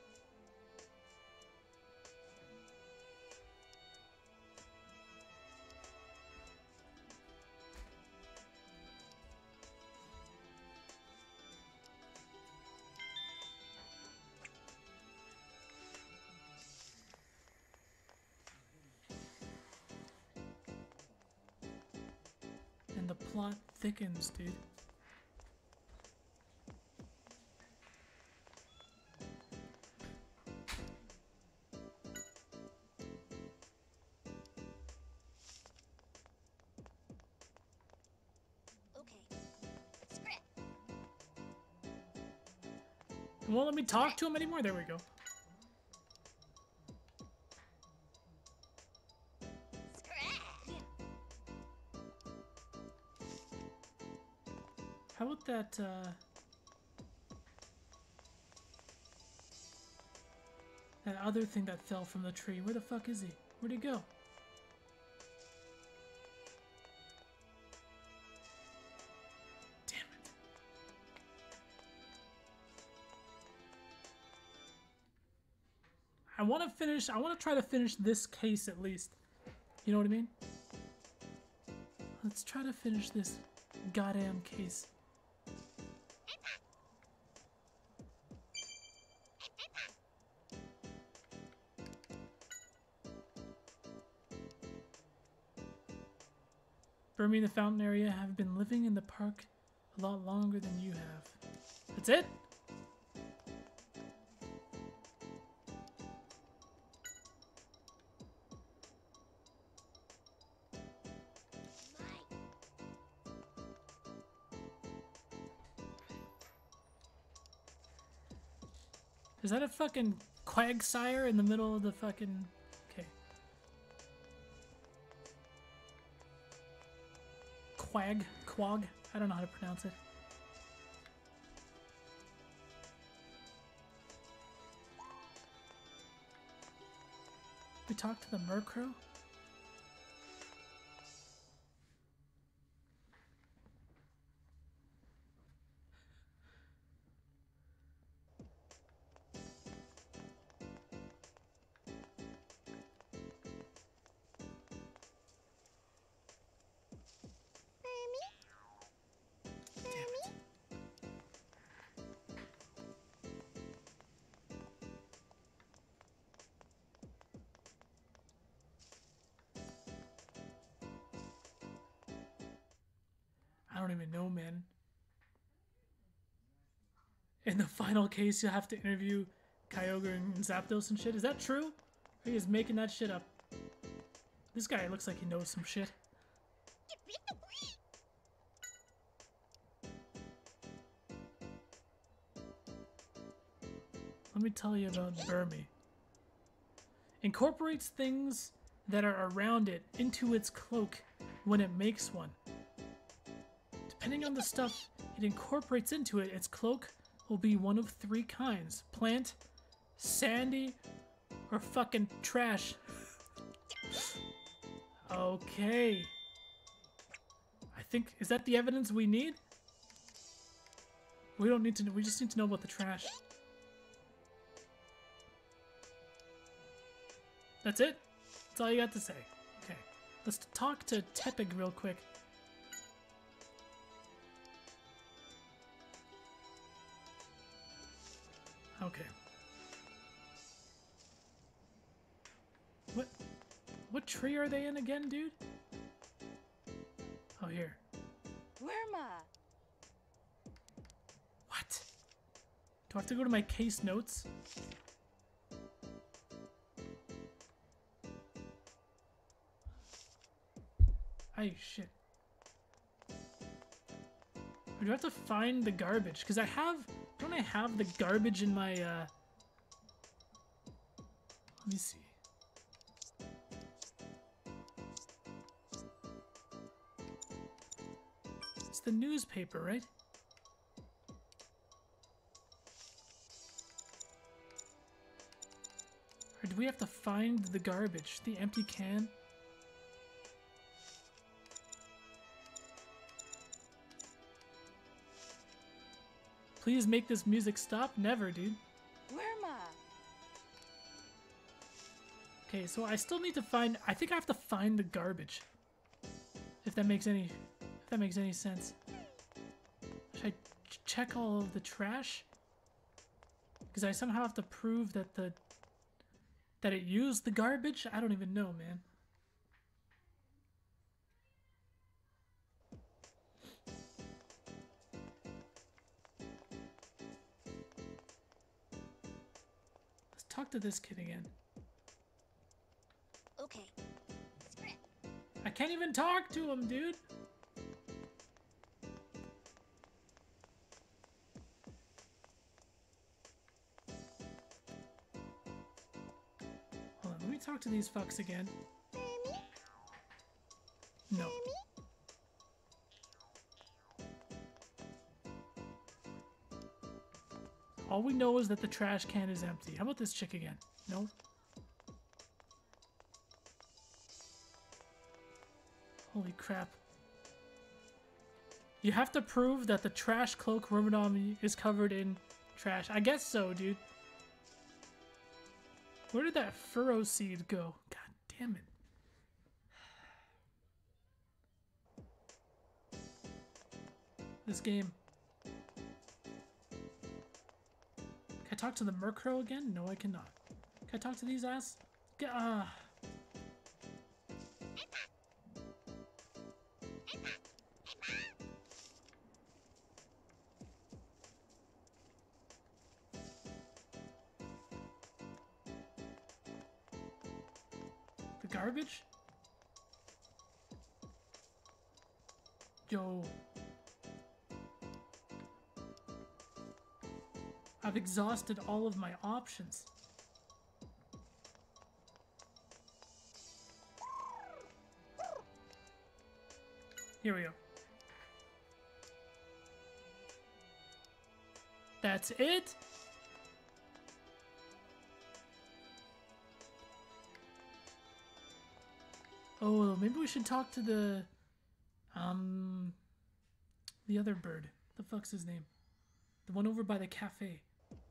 And the plot thickens, dude. Okay. Script. It won't let me talk to him anymore? There we go. Script. How about that, uh... that other thing that fell from the tree? Where the fuck is he? Where'd he go? Damn it. I want to finish, I want to try to finish this case at least. You know what I mean? Let's try to finish this goddamn case. Burmy and the fountain area have been living in the park a lot longer than you have. That's it? Is that a fucking Quagsire in the middle of the fucking... Okay. Quag? Quag? I don't know how to pronounce it. We talked to the Murkrow? I don't even know, man. In the final case, you'll have to interview Kyogre and Zapdos and shit. Is that true? Or are you just making that shit up? This guy looks like he knows some shit. Let me tell you about Burmy. Incorporates things that are around it into its cloak when it makes one. Depending on the stuff it incorporates into it, its cloak will be one of three kinds. Plant, sandy, or fucking trash. Okay. I think, is that the evidence we need? We don't need to know, we just need to know about the trash. That's it? That's all you got to say. Okay. Let's talk to Tepig real quick. Okay. What what tree are they in again, dude? Oh, here. Worma. What? Do I have to go to my case notes? Ay, shit. Or do I have to find the garbage? Because I have... Don't I have the garbage in my, uh... Let me see. It's the newspaper, right? Or do we have to find the garbage? The empty can? Please make this music stop? Never, dude. Worma. Okay, so I still need to find... I think I have to find the garbage. If that makes any... If that makes any sense. Should I ch check all of the trash? Because I somehow have to prove that the... That it used the garbage? I don't even know, man. Talk to this kid again. Okay. Script. I can't even talk to him, dude. Hold on, let me talk to these fucks again. No. All we know is that the trash can is empty. How about this chick again? No? Holy crap. You have to prove that the trash cloak Wormadam is covered in trash. I guess so, dude. Where did that furrow seed go? God damn it. This game. Can I talk to the Murkrow again? No, I cannot. Can I talk to these ass? Ah. The garbage? Yo. I've exhausted all of my options. Here we go. That's it? Oh, maybe we should talk to the, um, the other bird. The fuck's his name? The one over by the cafe.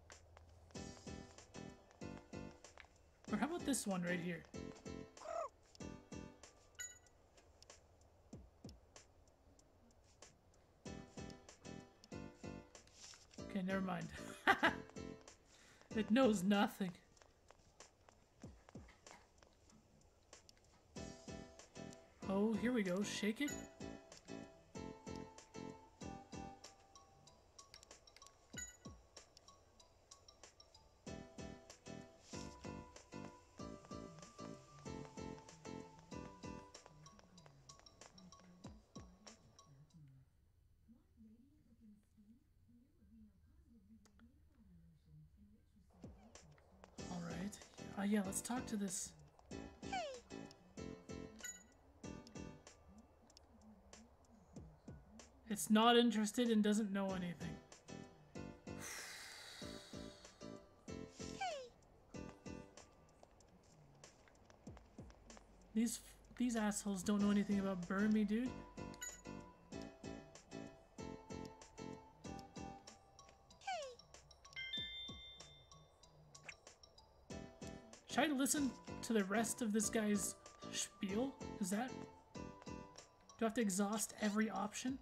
Or how about this one right here? Okay, never mind. It knows nothing. Oh, here we go. Shake it. All right. Uh, yeah, let's talk to this. It's not interested and doesn't know anything. These these assholes don't know anything about Burmy, dude. Should I listen to the rest of this guy's spiel? Is that... Do I have to exhaust every option?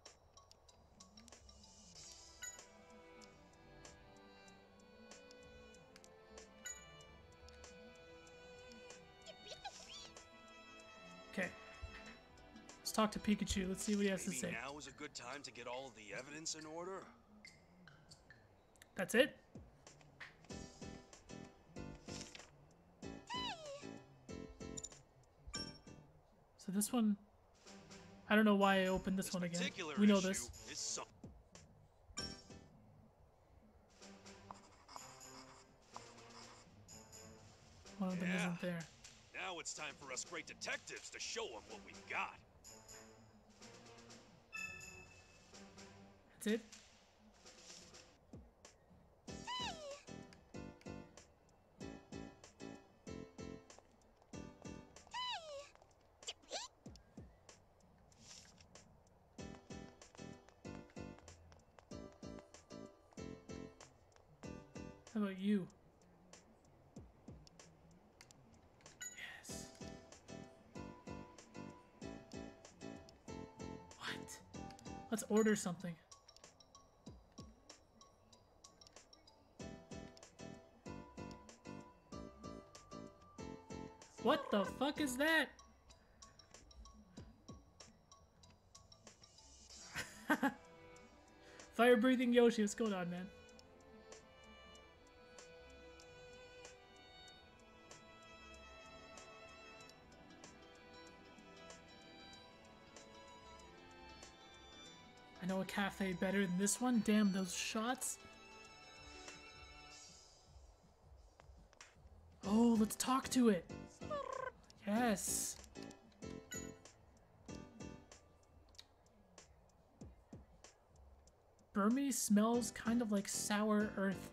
Okay. Let's talk to Pikachu. Let's see what he has Maybe to say. now is a good time to get all of the evidence in order. That's it? So this one... I don't know why I opened this, This one again. particular We know issue this. is some- One of them Yeah. isn't there. Now it's time for us great detectives to show them what we've got. That's it? How about you? Yes. What? Let's order something. What the fuck is that? Fire breathing Yoshi, what's going on, man? I know a cafe better than this one. Damn, those shots. Oh, let's talk to it. Yes. Burmy smells kind of like sour earth.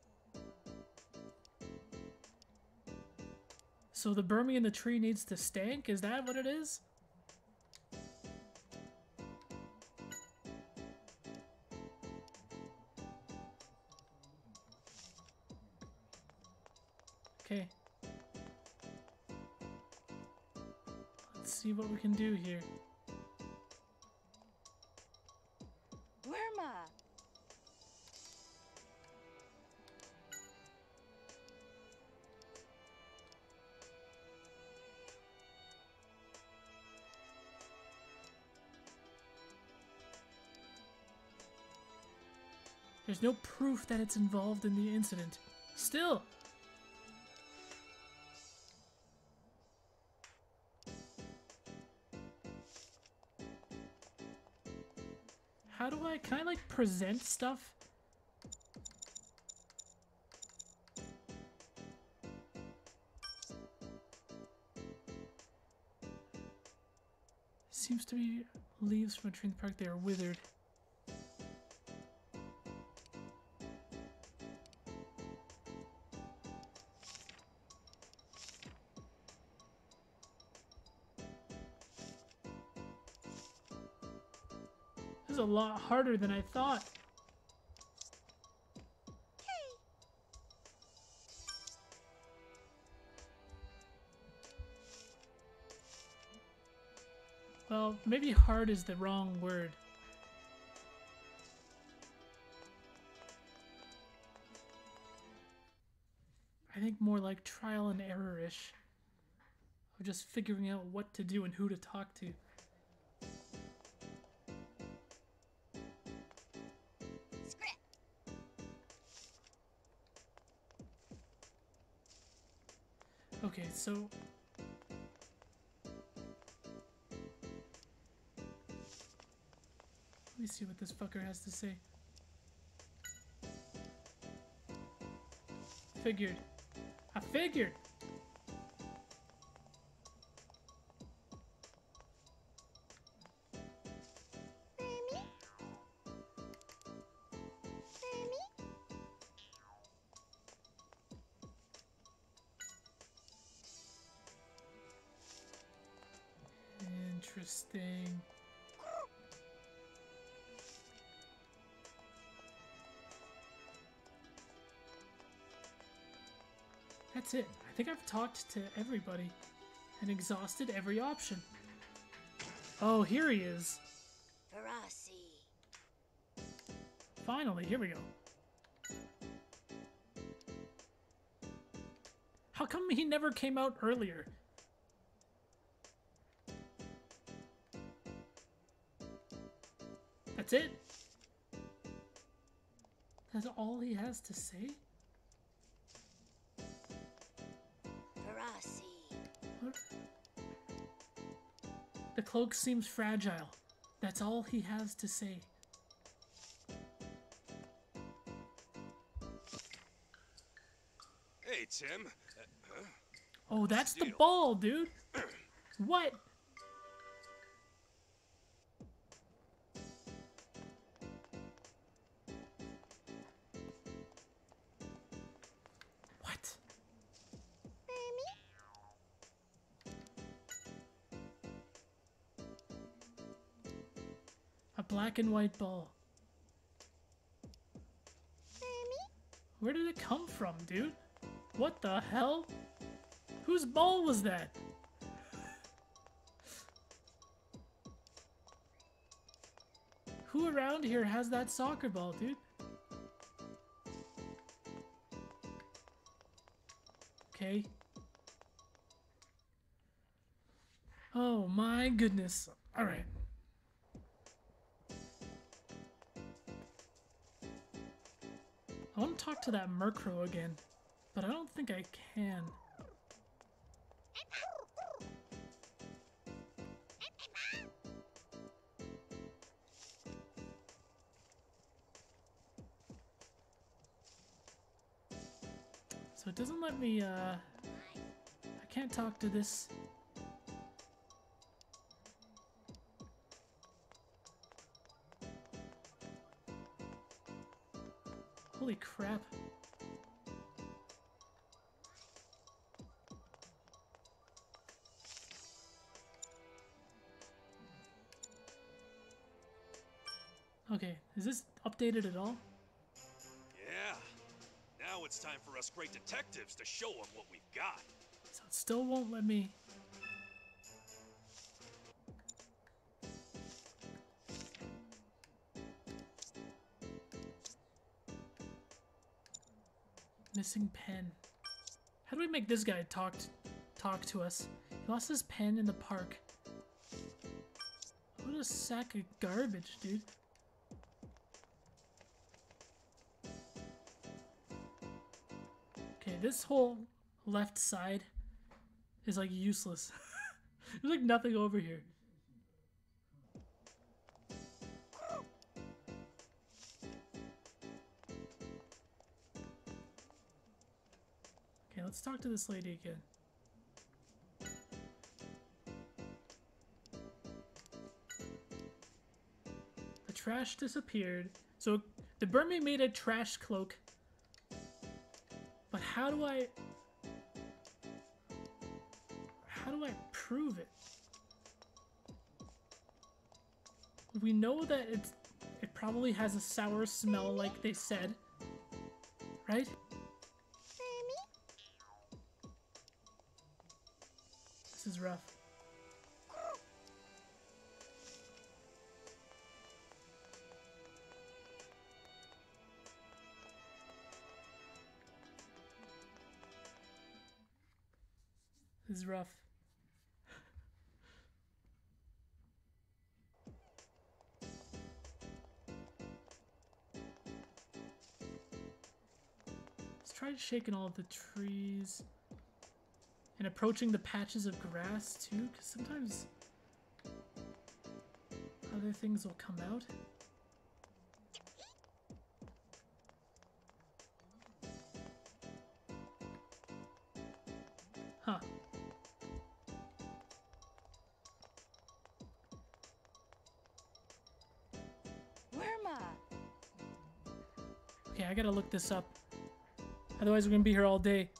So the Burmy in the tree needs to stank? Is that what it is? Okay. Let's see what we can do here. Worma! There's no proof that it's involved in the incident. Still! How do I... Can I, like, present stuff? Seems to be leaves from a tree in the park. They are withered. This is a lot harder than I thought. Well, maybe hard is the wrong word. I think more like trial and error-ish. Of just figuring out what to do and who to talk to. Script. Okay, so... Let me see what this fucker has to say. Figured. I figured! Mommy? Mommy? Interesting. That's it. I think I've talked to everybody and exhausted every option. Oh, here he is. Ferocity. Finally, here we go. How come he never came out earlier? That's it? That's all he has to say? Ferocity. What? The cloak seems fragile. That's all he has to say. Hey, Tim. Uh, huh? Oh, that's the Deal. ball, dude. What? What? Mommy? A black and white ball. Mommy? Where did it come from, dude? What the hell? Whose ball was that? Who around here has that soccer ball, dude? Okay. Oh my goodness. Alright. I want to talk to that Murkrow again, but I don't think I can. So it doesn't let me, uh... I can't talk to this... Holy crap. Okay, is this updated at all? Yeah. Now it's time for us great detectives to show them what we've got. So it still won't let me... Missing pen. How do we make this guy talk t talk to us? He lost his pen in the park. What a sack of garbage, dude. Okay, this whole left side is like useless. There's like nothing over here. Okay, let's talk to this lady again. The trash disappeared. So the Burmy made a trash cloak. But how do I... How do I prove it? We know that it's, it probably has a sour smell like they said. Right? This is rough. This is rough. Let's try shaking all of the trees and approaching the patches of grass too, because sometimes other things will come out. Huh. Worma! Okay, I gotta look this up. Otherwise we're gonna be here all day.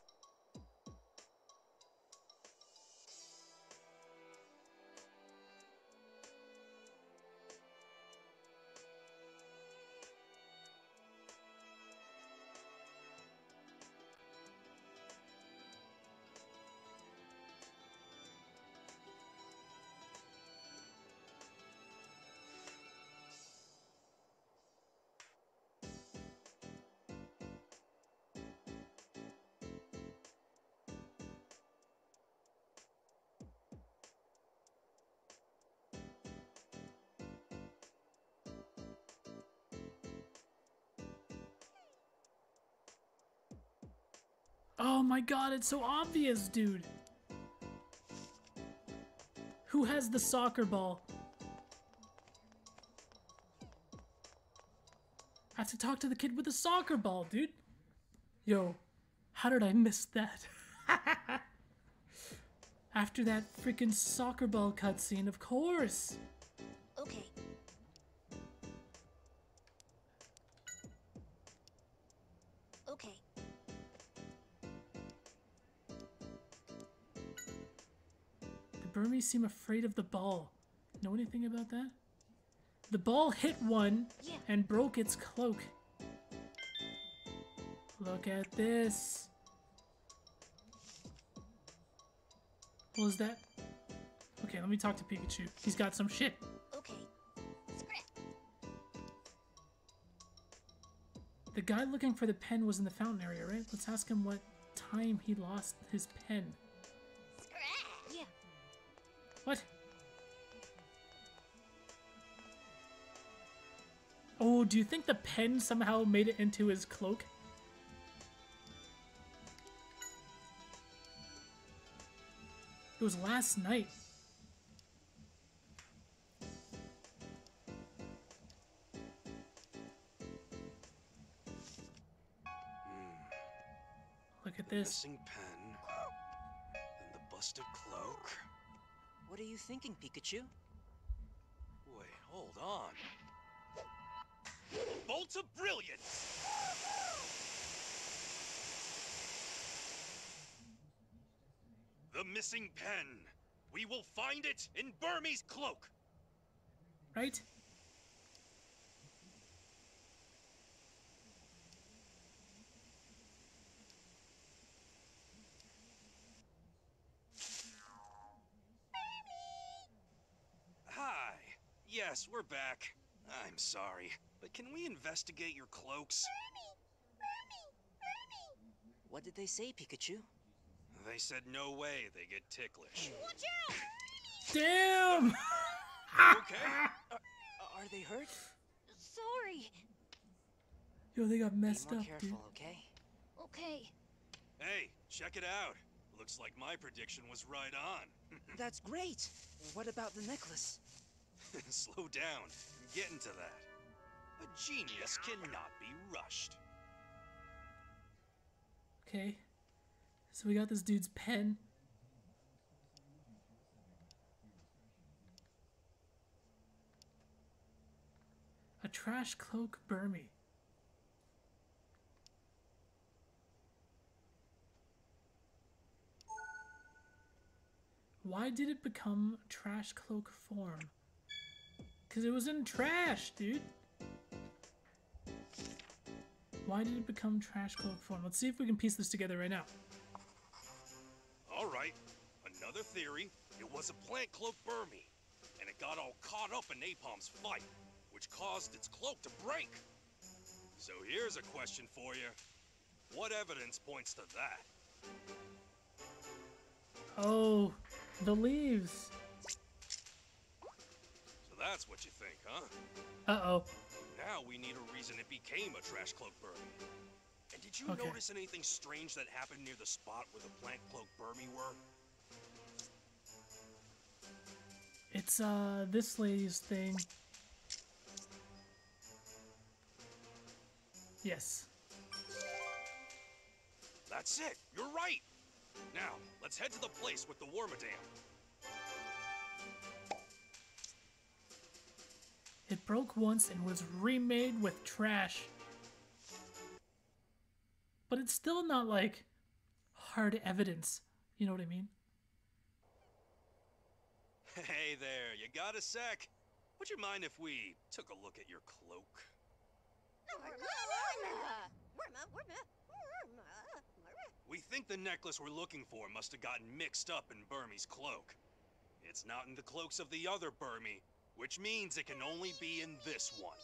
Oh my god, it's so obvious, dude. Who has the soccer ball? I have to talk to the kid with the soccer ball, dude. Yo, how did I miss that? After that freaking soccer ball cutscene, of course. Okay. Okay. The Burmese seem afraid of the ball. Know anything about that? The ball hit one Yeah. and broke its cloak. Look at this. What was that? Okay, let me talk to Pikachu. He's got some shit. Okay. Scrap. The guy looking for the pen was in the fountain area, right? Let's ask him what time he lost his pen. Scrap. Yeah. What? Oh, do you think the pen somehow made it into his cloak? It was last night. Look at this. Missing pen. And the busted cloak. What are you thinking, Pikachu? Wait, hold on. Bolts of brilliance! The missing pen. We will find it in Burmy's cloak. Right? Hi. Yes, we're back. I'm sorry, but can we investigate your cloaks? What did they say, Pikachu? They said no way they get ticklish. Watch out! Damn! Okay. Are, are they hurt? Sorry. Yo, they got Be messed more up, careful, dude. okay? Okay. Hey, check it out. Looks like my prediction was right on. That's great. What about the necklace? Slow down. I'm getting to that. A genius cannot be rushed. Okay. So we got this dude's pen. trash cloak Burmy. Why did it become trash cloak form? Because it was in trash, dude. Why did it become trash cloak form? Let's see if we can piece this together right now. All right, another theory. It was a plant cloak Burmy, and it got all caught up in Napalm's fight, which caused its cloak to break. So here's a question for you. What evidence points to that? Oh, the leaves. So that's what you think, huh? Uh-oh. Now we need a reason it became a trash cloak Burmy. And did you Okay. notice anything strange that happened near the spot where the plant cloak Burmy were? It's, uh, this lady's thing. Yes. That's it. You're right. Now, let's head to the place with the Wormadam. It broke once and was remade with trash. But it's still not, like, hard evidence. You know what I mean? Hey there, you got a sec? Would you mind if we took a look at your cloak? We think the necklace we're looking for must have gotten mixed up in Burmy's cloak. It's not in the cloaks of the other Burmy, which means it can only be in this one.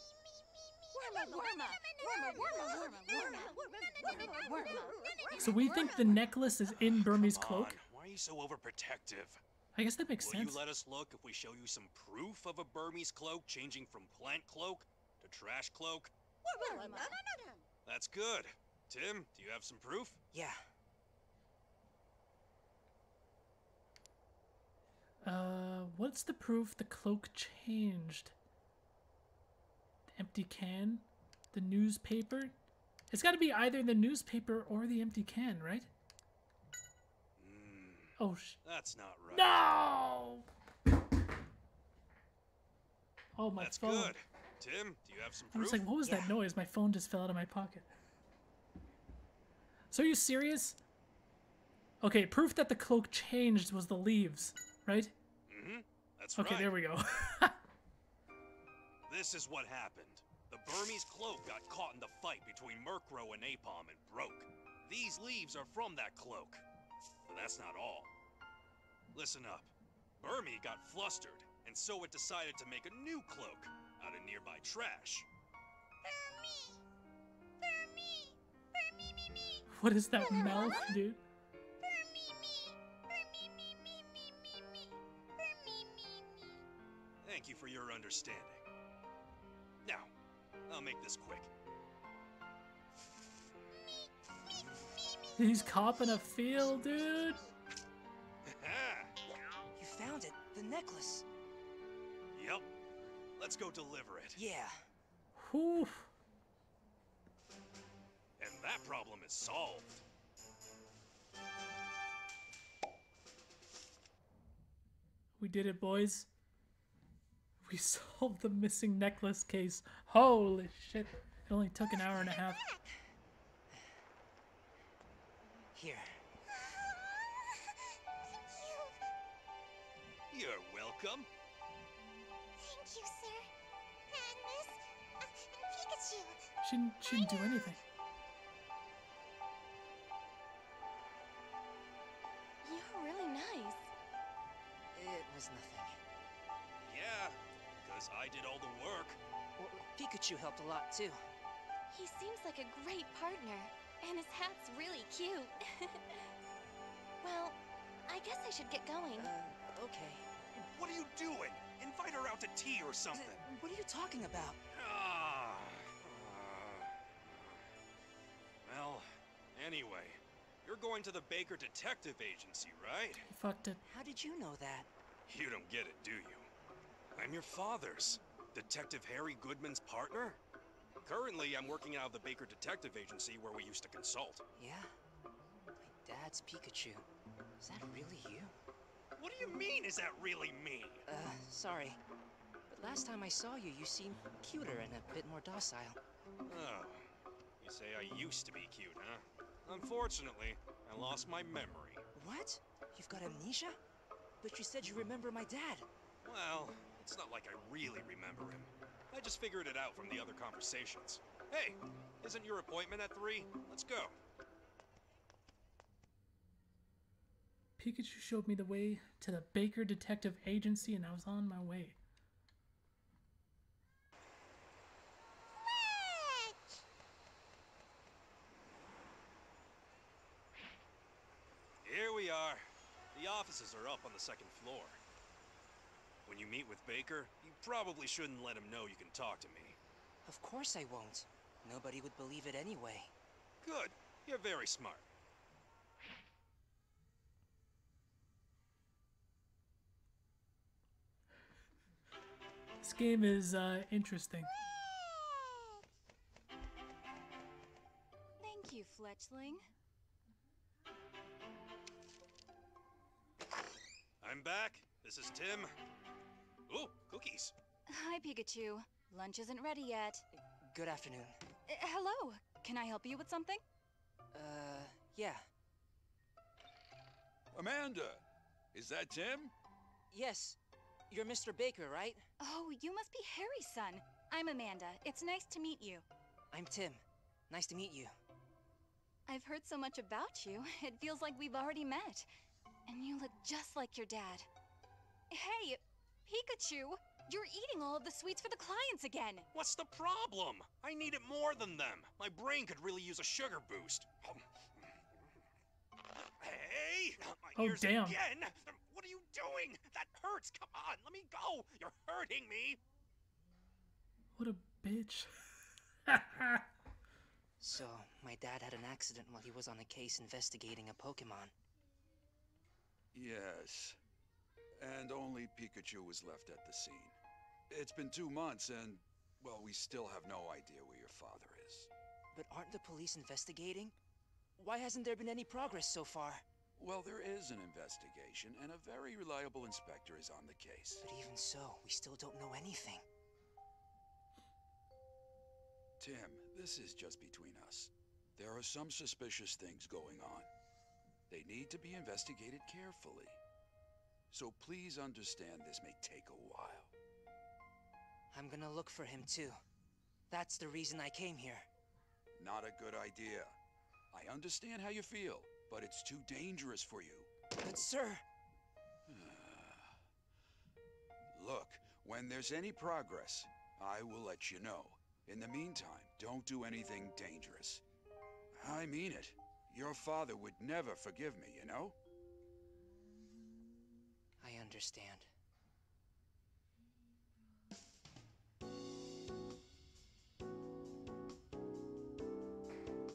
So we think the necklace is in Burmy's Come cloak? on, why are you so overprotective? I guess that makes Will sense. you let us look if we show you some proof of a Burmese cloak changing from plant cloak to trash cloak? That's good. Tim, do you have some proof? Yeah, Uh, what's the proof the cloak changed? The empty can? The newspaper? It's gotta be either the newspaper or the empty can, right? Hmm, Oh, sh- that's not right. no! Oh, my That's phone. good. Tim, do you have some I proof? was like, what was that noise? My phone just fell out of my pocket. So are you serious? Okay, proof that the cloak changed was the leaves, right? Mm-hmm. That's Okay, right. there we go. This is what happened. The Burmese cloak got caught in the fight between Murkrow and Napalm and broke. These leaves are from that cloak. But that's not all. Listen up. Burmy got flustered, and so it decided to make a new cloak out of nearby trash. What is that mouth, dude? Thank you for your understanding. Now, I'll make this quick. He's copping a feel, dude. you found it. The necklace. Yep. Let's go deliver it. Yeah. Whew. And that problem is solved. We did it, boys. We solved the missing necklace case. Holy shit. It only took an hour and a half. Here. You're welcome. Thank you, sir. And Miss... Uh, and Pikachu. She didn't, she didn't do anything. You're really nice. It was nothing. Yeah, because I did all the work. Well, Pikachu helped a lot, too. He seems like a great partner, and his hat's really cute. Well, I guess I should get going. Uh, okay. What are you doing? Invite her out to tea or something. Th- what are you talking about? Ah. uh, well, anyway, you're going to the Baker Detective Agency, right? He fucked it. How did you know that? You don't get it, do you? I'm your father's, Detective Harry Goodman's partner. Currently, I'm working out of the Baker Detective Agency where we used to consult. Yeah. My dad's Pikachu. Is that really you? What do you mean, is that really me? Uh, sorry. But Last time I saw you, you seemed cuter and a bit more docile. Oh, you say I used to be cute, huh? Unfortunately, I lost my memory. What? You've got amnesia? But you said you remember my dad. Well, it's not like I really remember him. I just figured it out from the other conversations. Hey, isn't your appointment at three? Let's go. Pikachu showed me the way to the Baker Detective Agency, and I was on my way. Fletch! Here we are. The offices are up on the second floor. When you meet with Baker, you probably shouldn't let him know you can talk to me. Of course I won't. Nobody would believe it anyway. Good. You're very smart. This game is uh, interesting. Thank you, Fletchling. I'm back. This is Tim. Ooh, cookies. Hi, Pikachu. Lunch isn't ready yet. Good afternoon. Uh, hello. Can I help you with something? Uh, yeah. Amanda, is that Tim? Yes. You're Mister Baker, right? Oh, you must be Harry's son. I'm Amanda. It's nice to meet you. I'm Tim. Nice to meet you. I've heard so much about you. It feels like we've already met. And you look just like your dad. Hey, Pikachu! You're eating all of the sweets for the clients again! What's the problem? I need it more than them. My brain could really use a sugar boost. Hey! My Oh, ears damn. again! What are you doing? That hurts! Come on, let me go! You're hurting me! What a bitch. So, my dad had an accident while he was on a case investigating a Pokemon. Yes. And only Pikachu was left at the scene. It's been two months and, well, we still have no idea where your father is. But aren't the police investigating? Why hasn't there been any progress so far? Well, there is an investigation, and a very reliable inspector is on the case. But even so, we still don't know anything. Tim, this is just between us. There are some suspicious things going on. They need to be investigated carefully. So please understand this may take a while. I'm gonna look for him too. That's the reason I came here. Not a good idea. I understand how you feel, but it's too dangerous for you. But sir... Look, when there's any progress, I will let you know. In the meantime, don't do anything dangerous. I mean it. Your father would never forgive me, you know? I understand.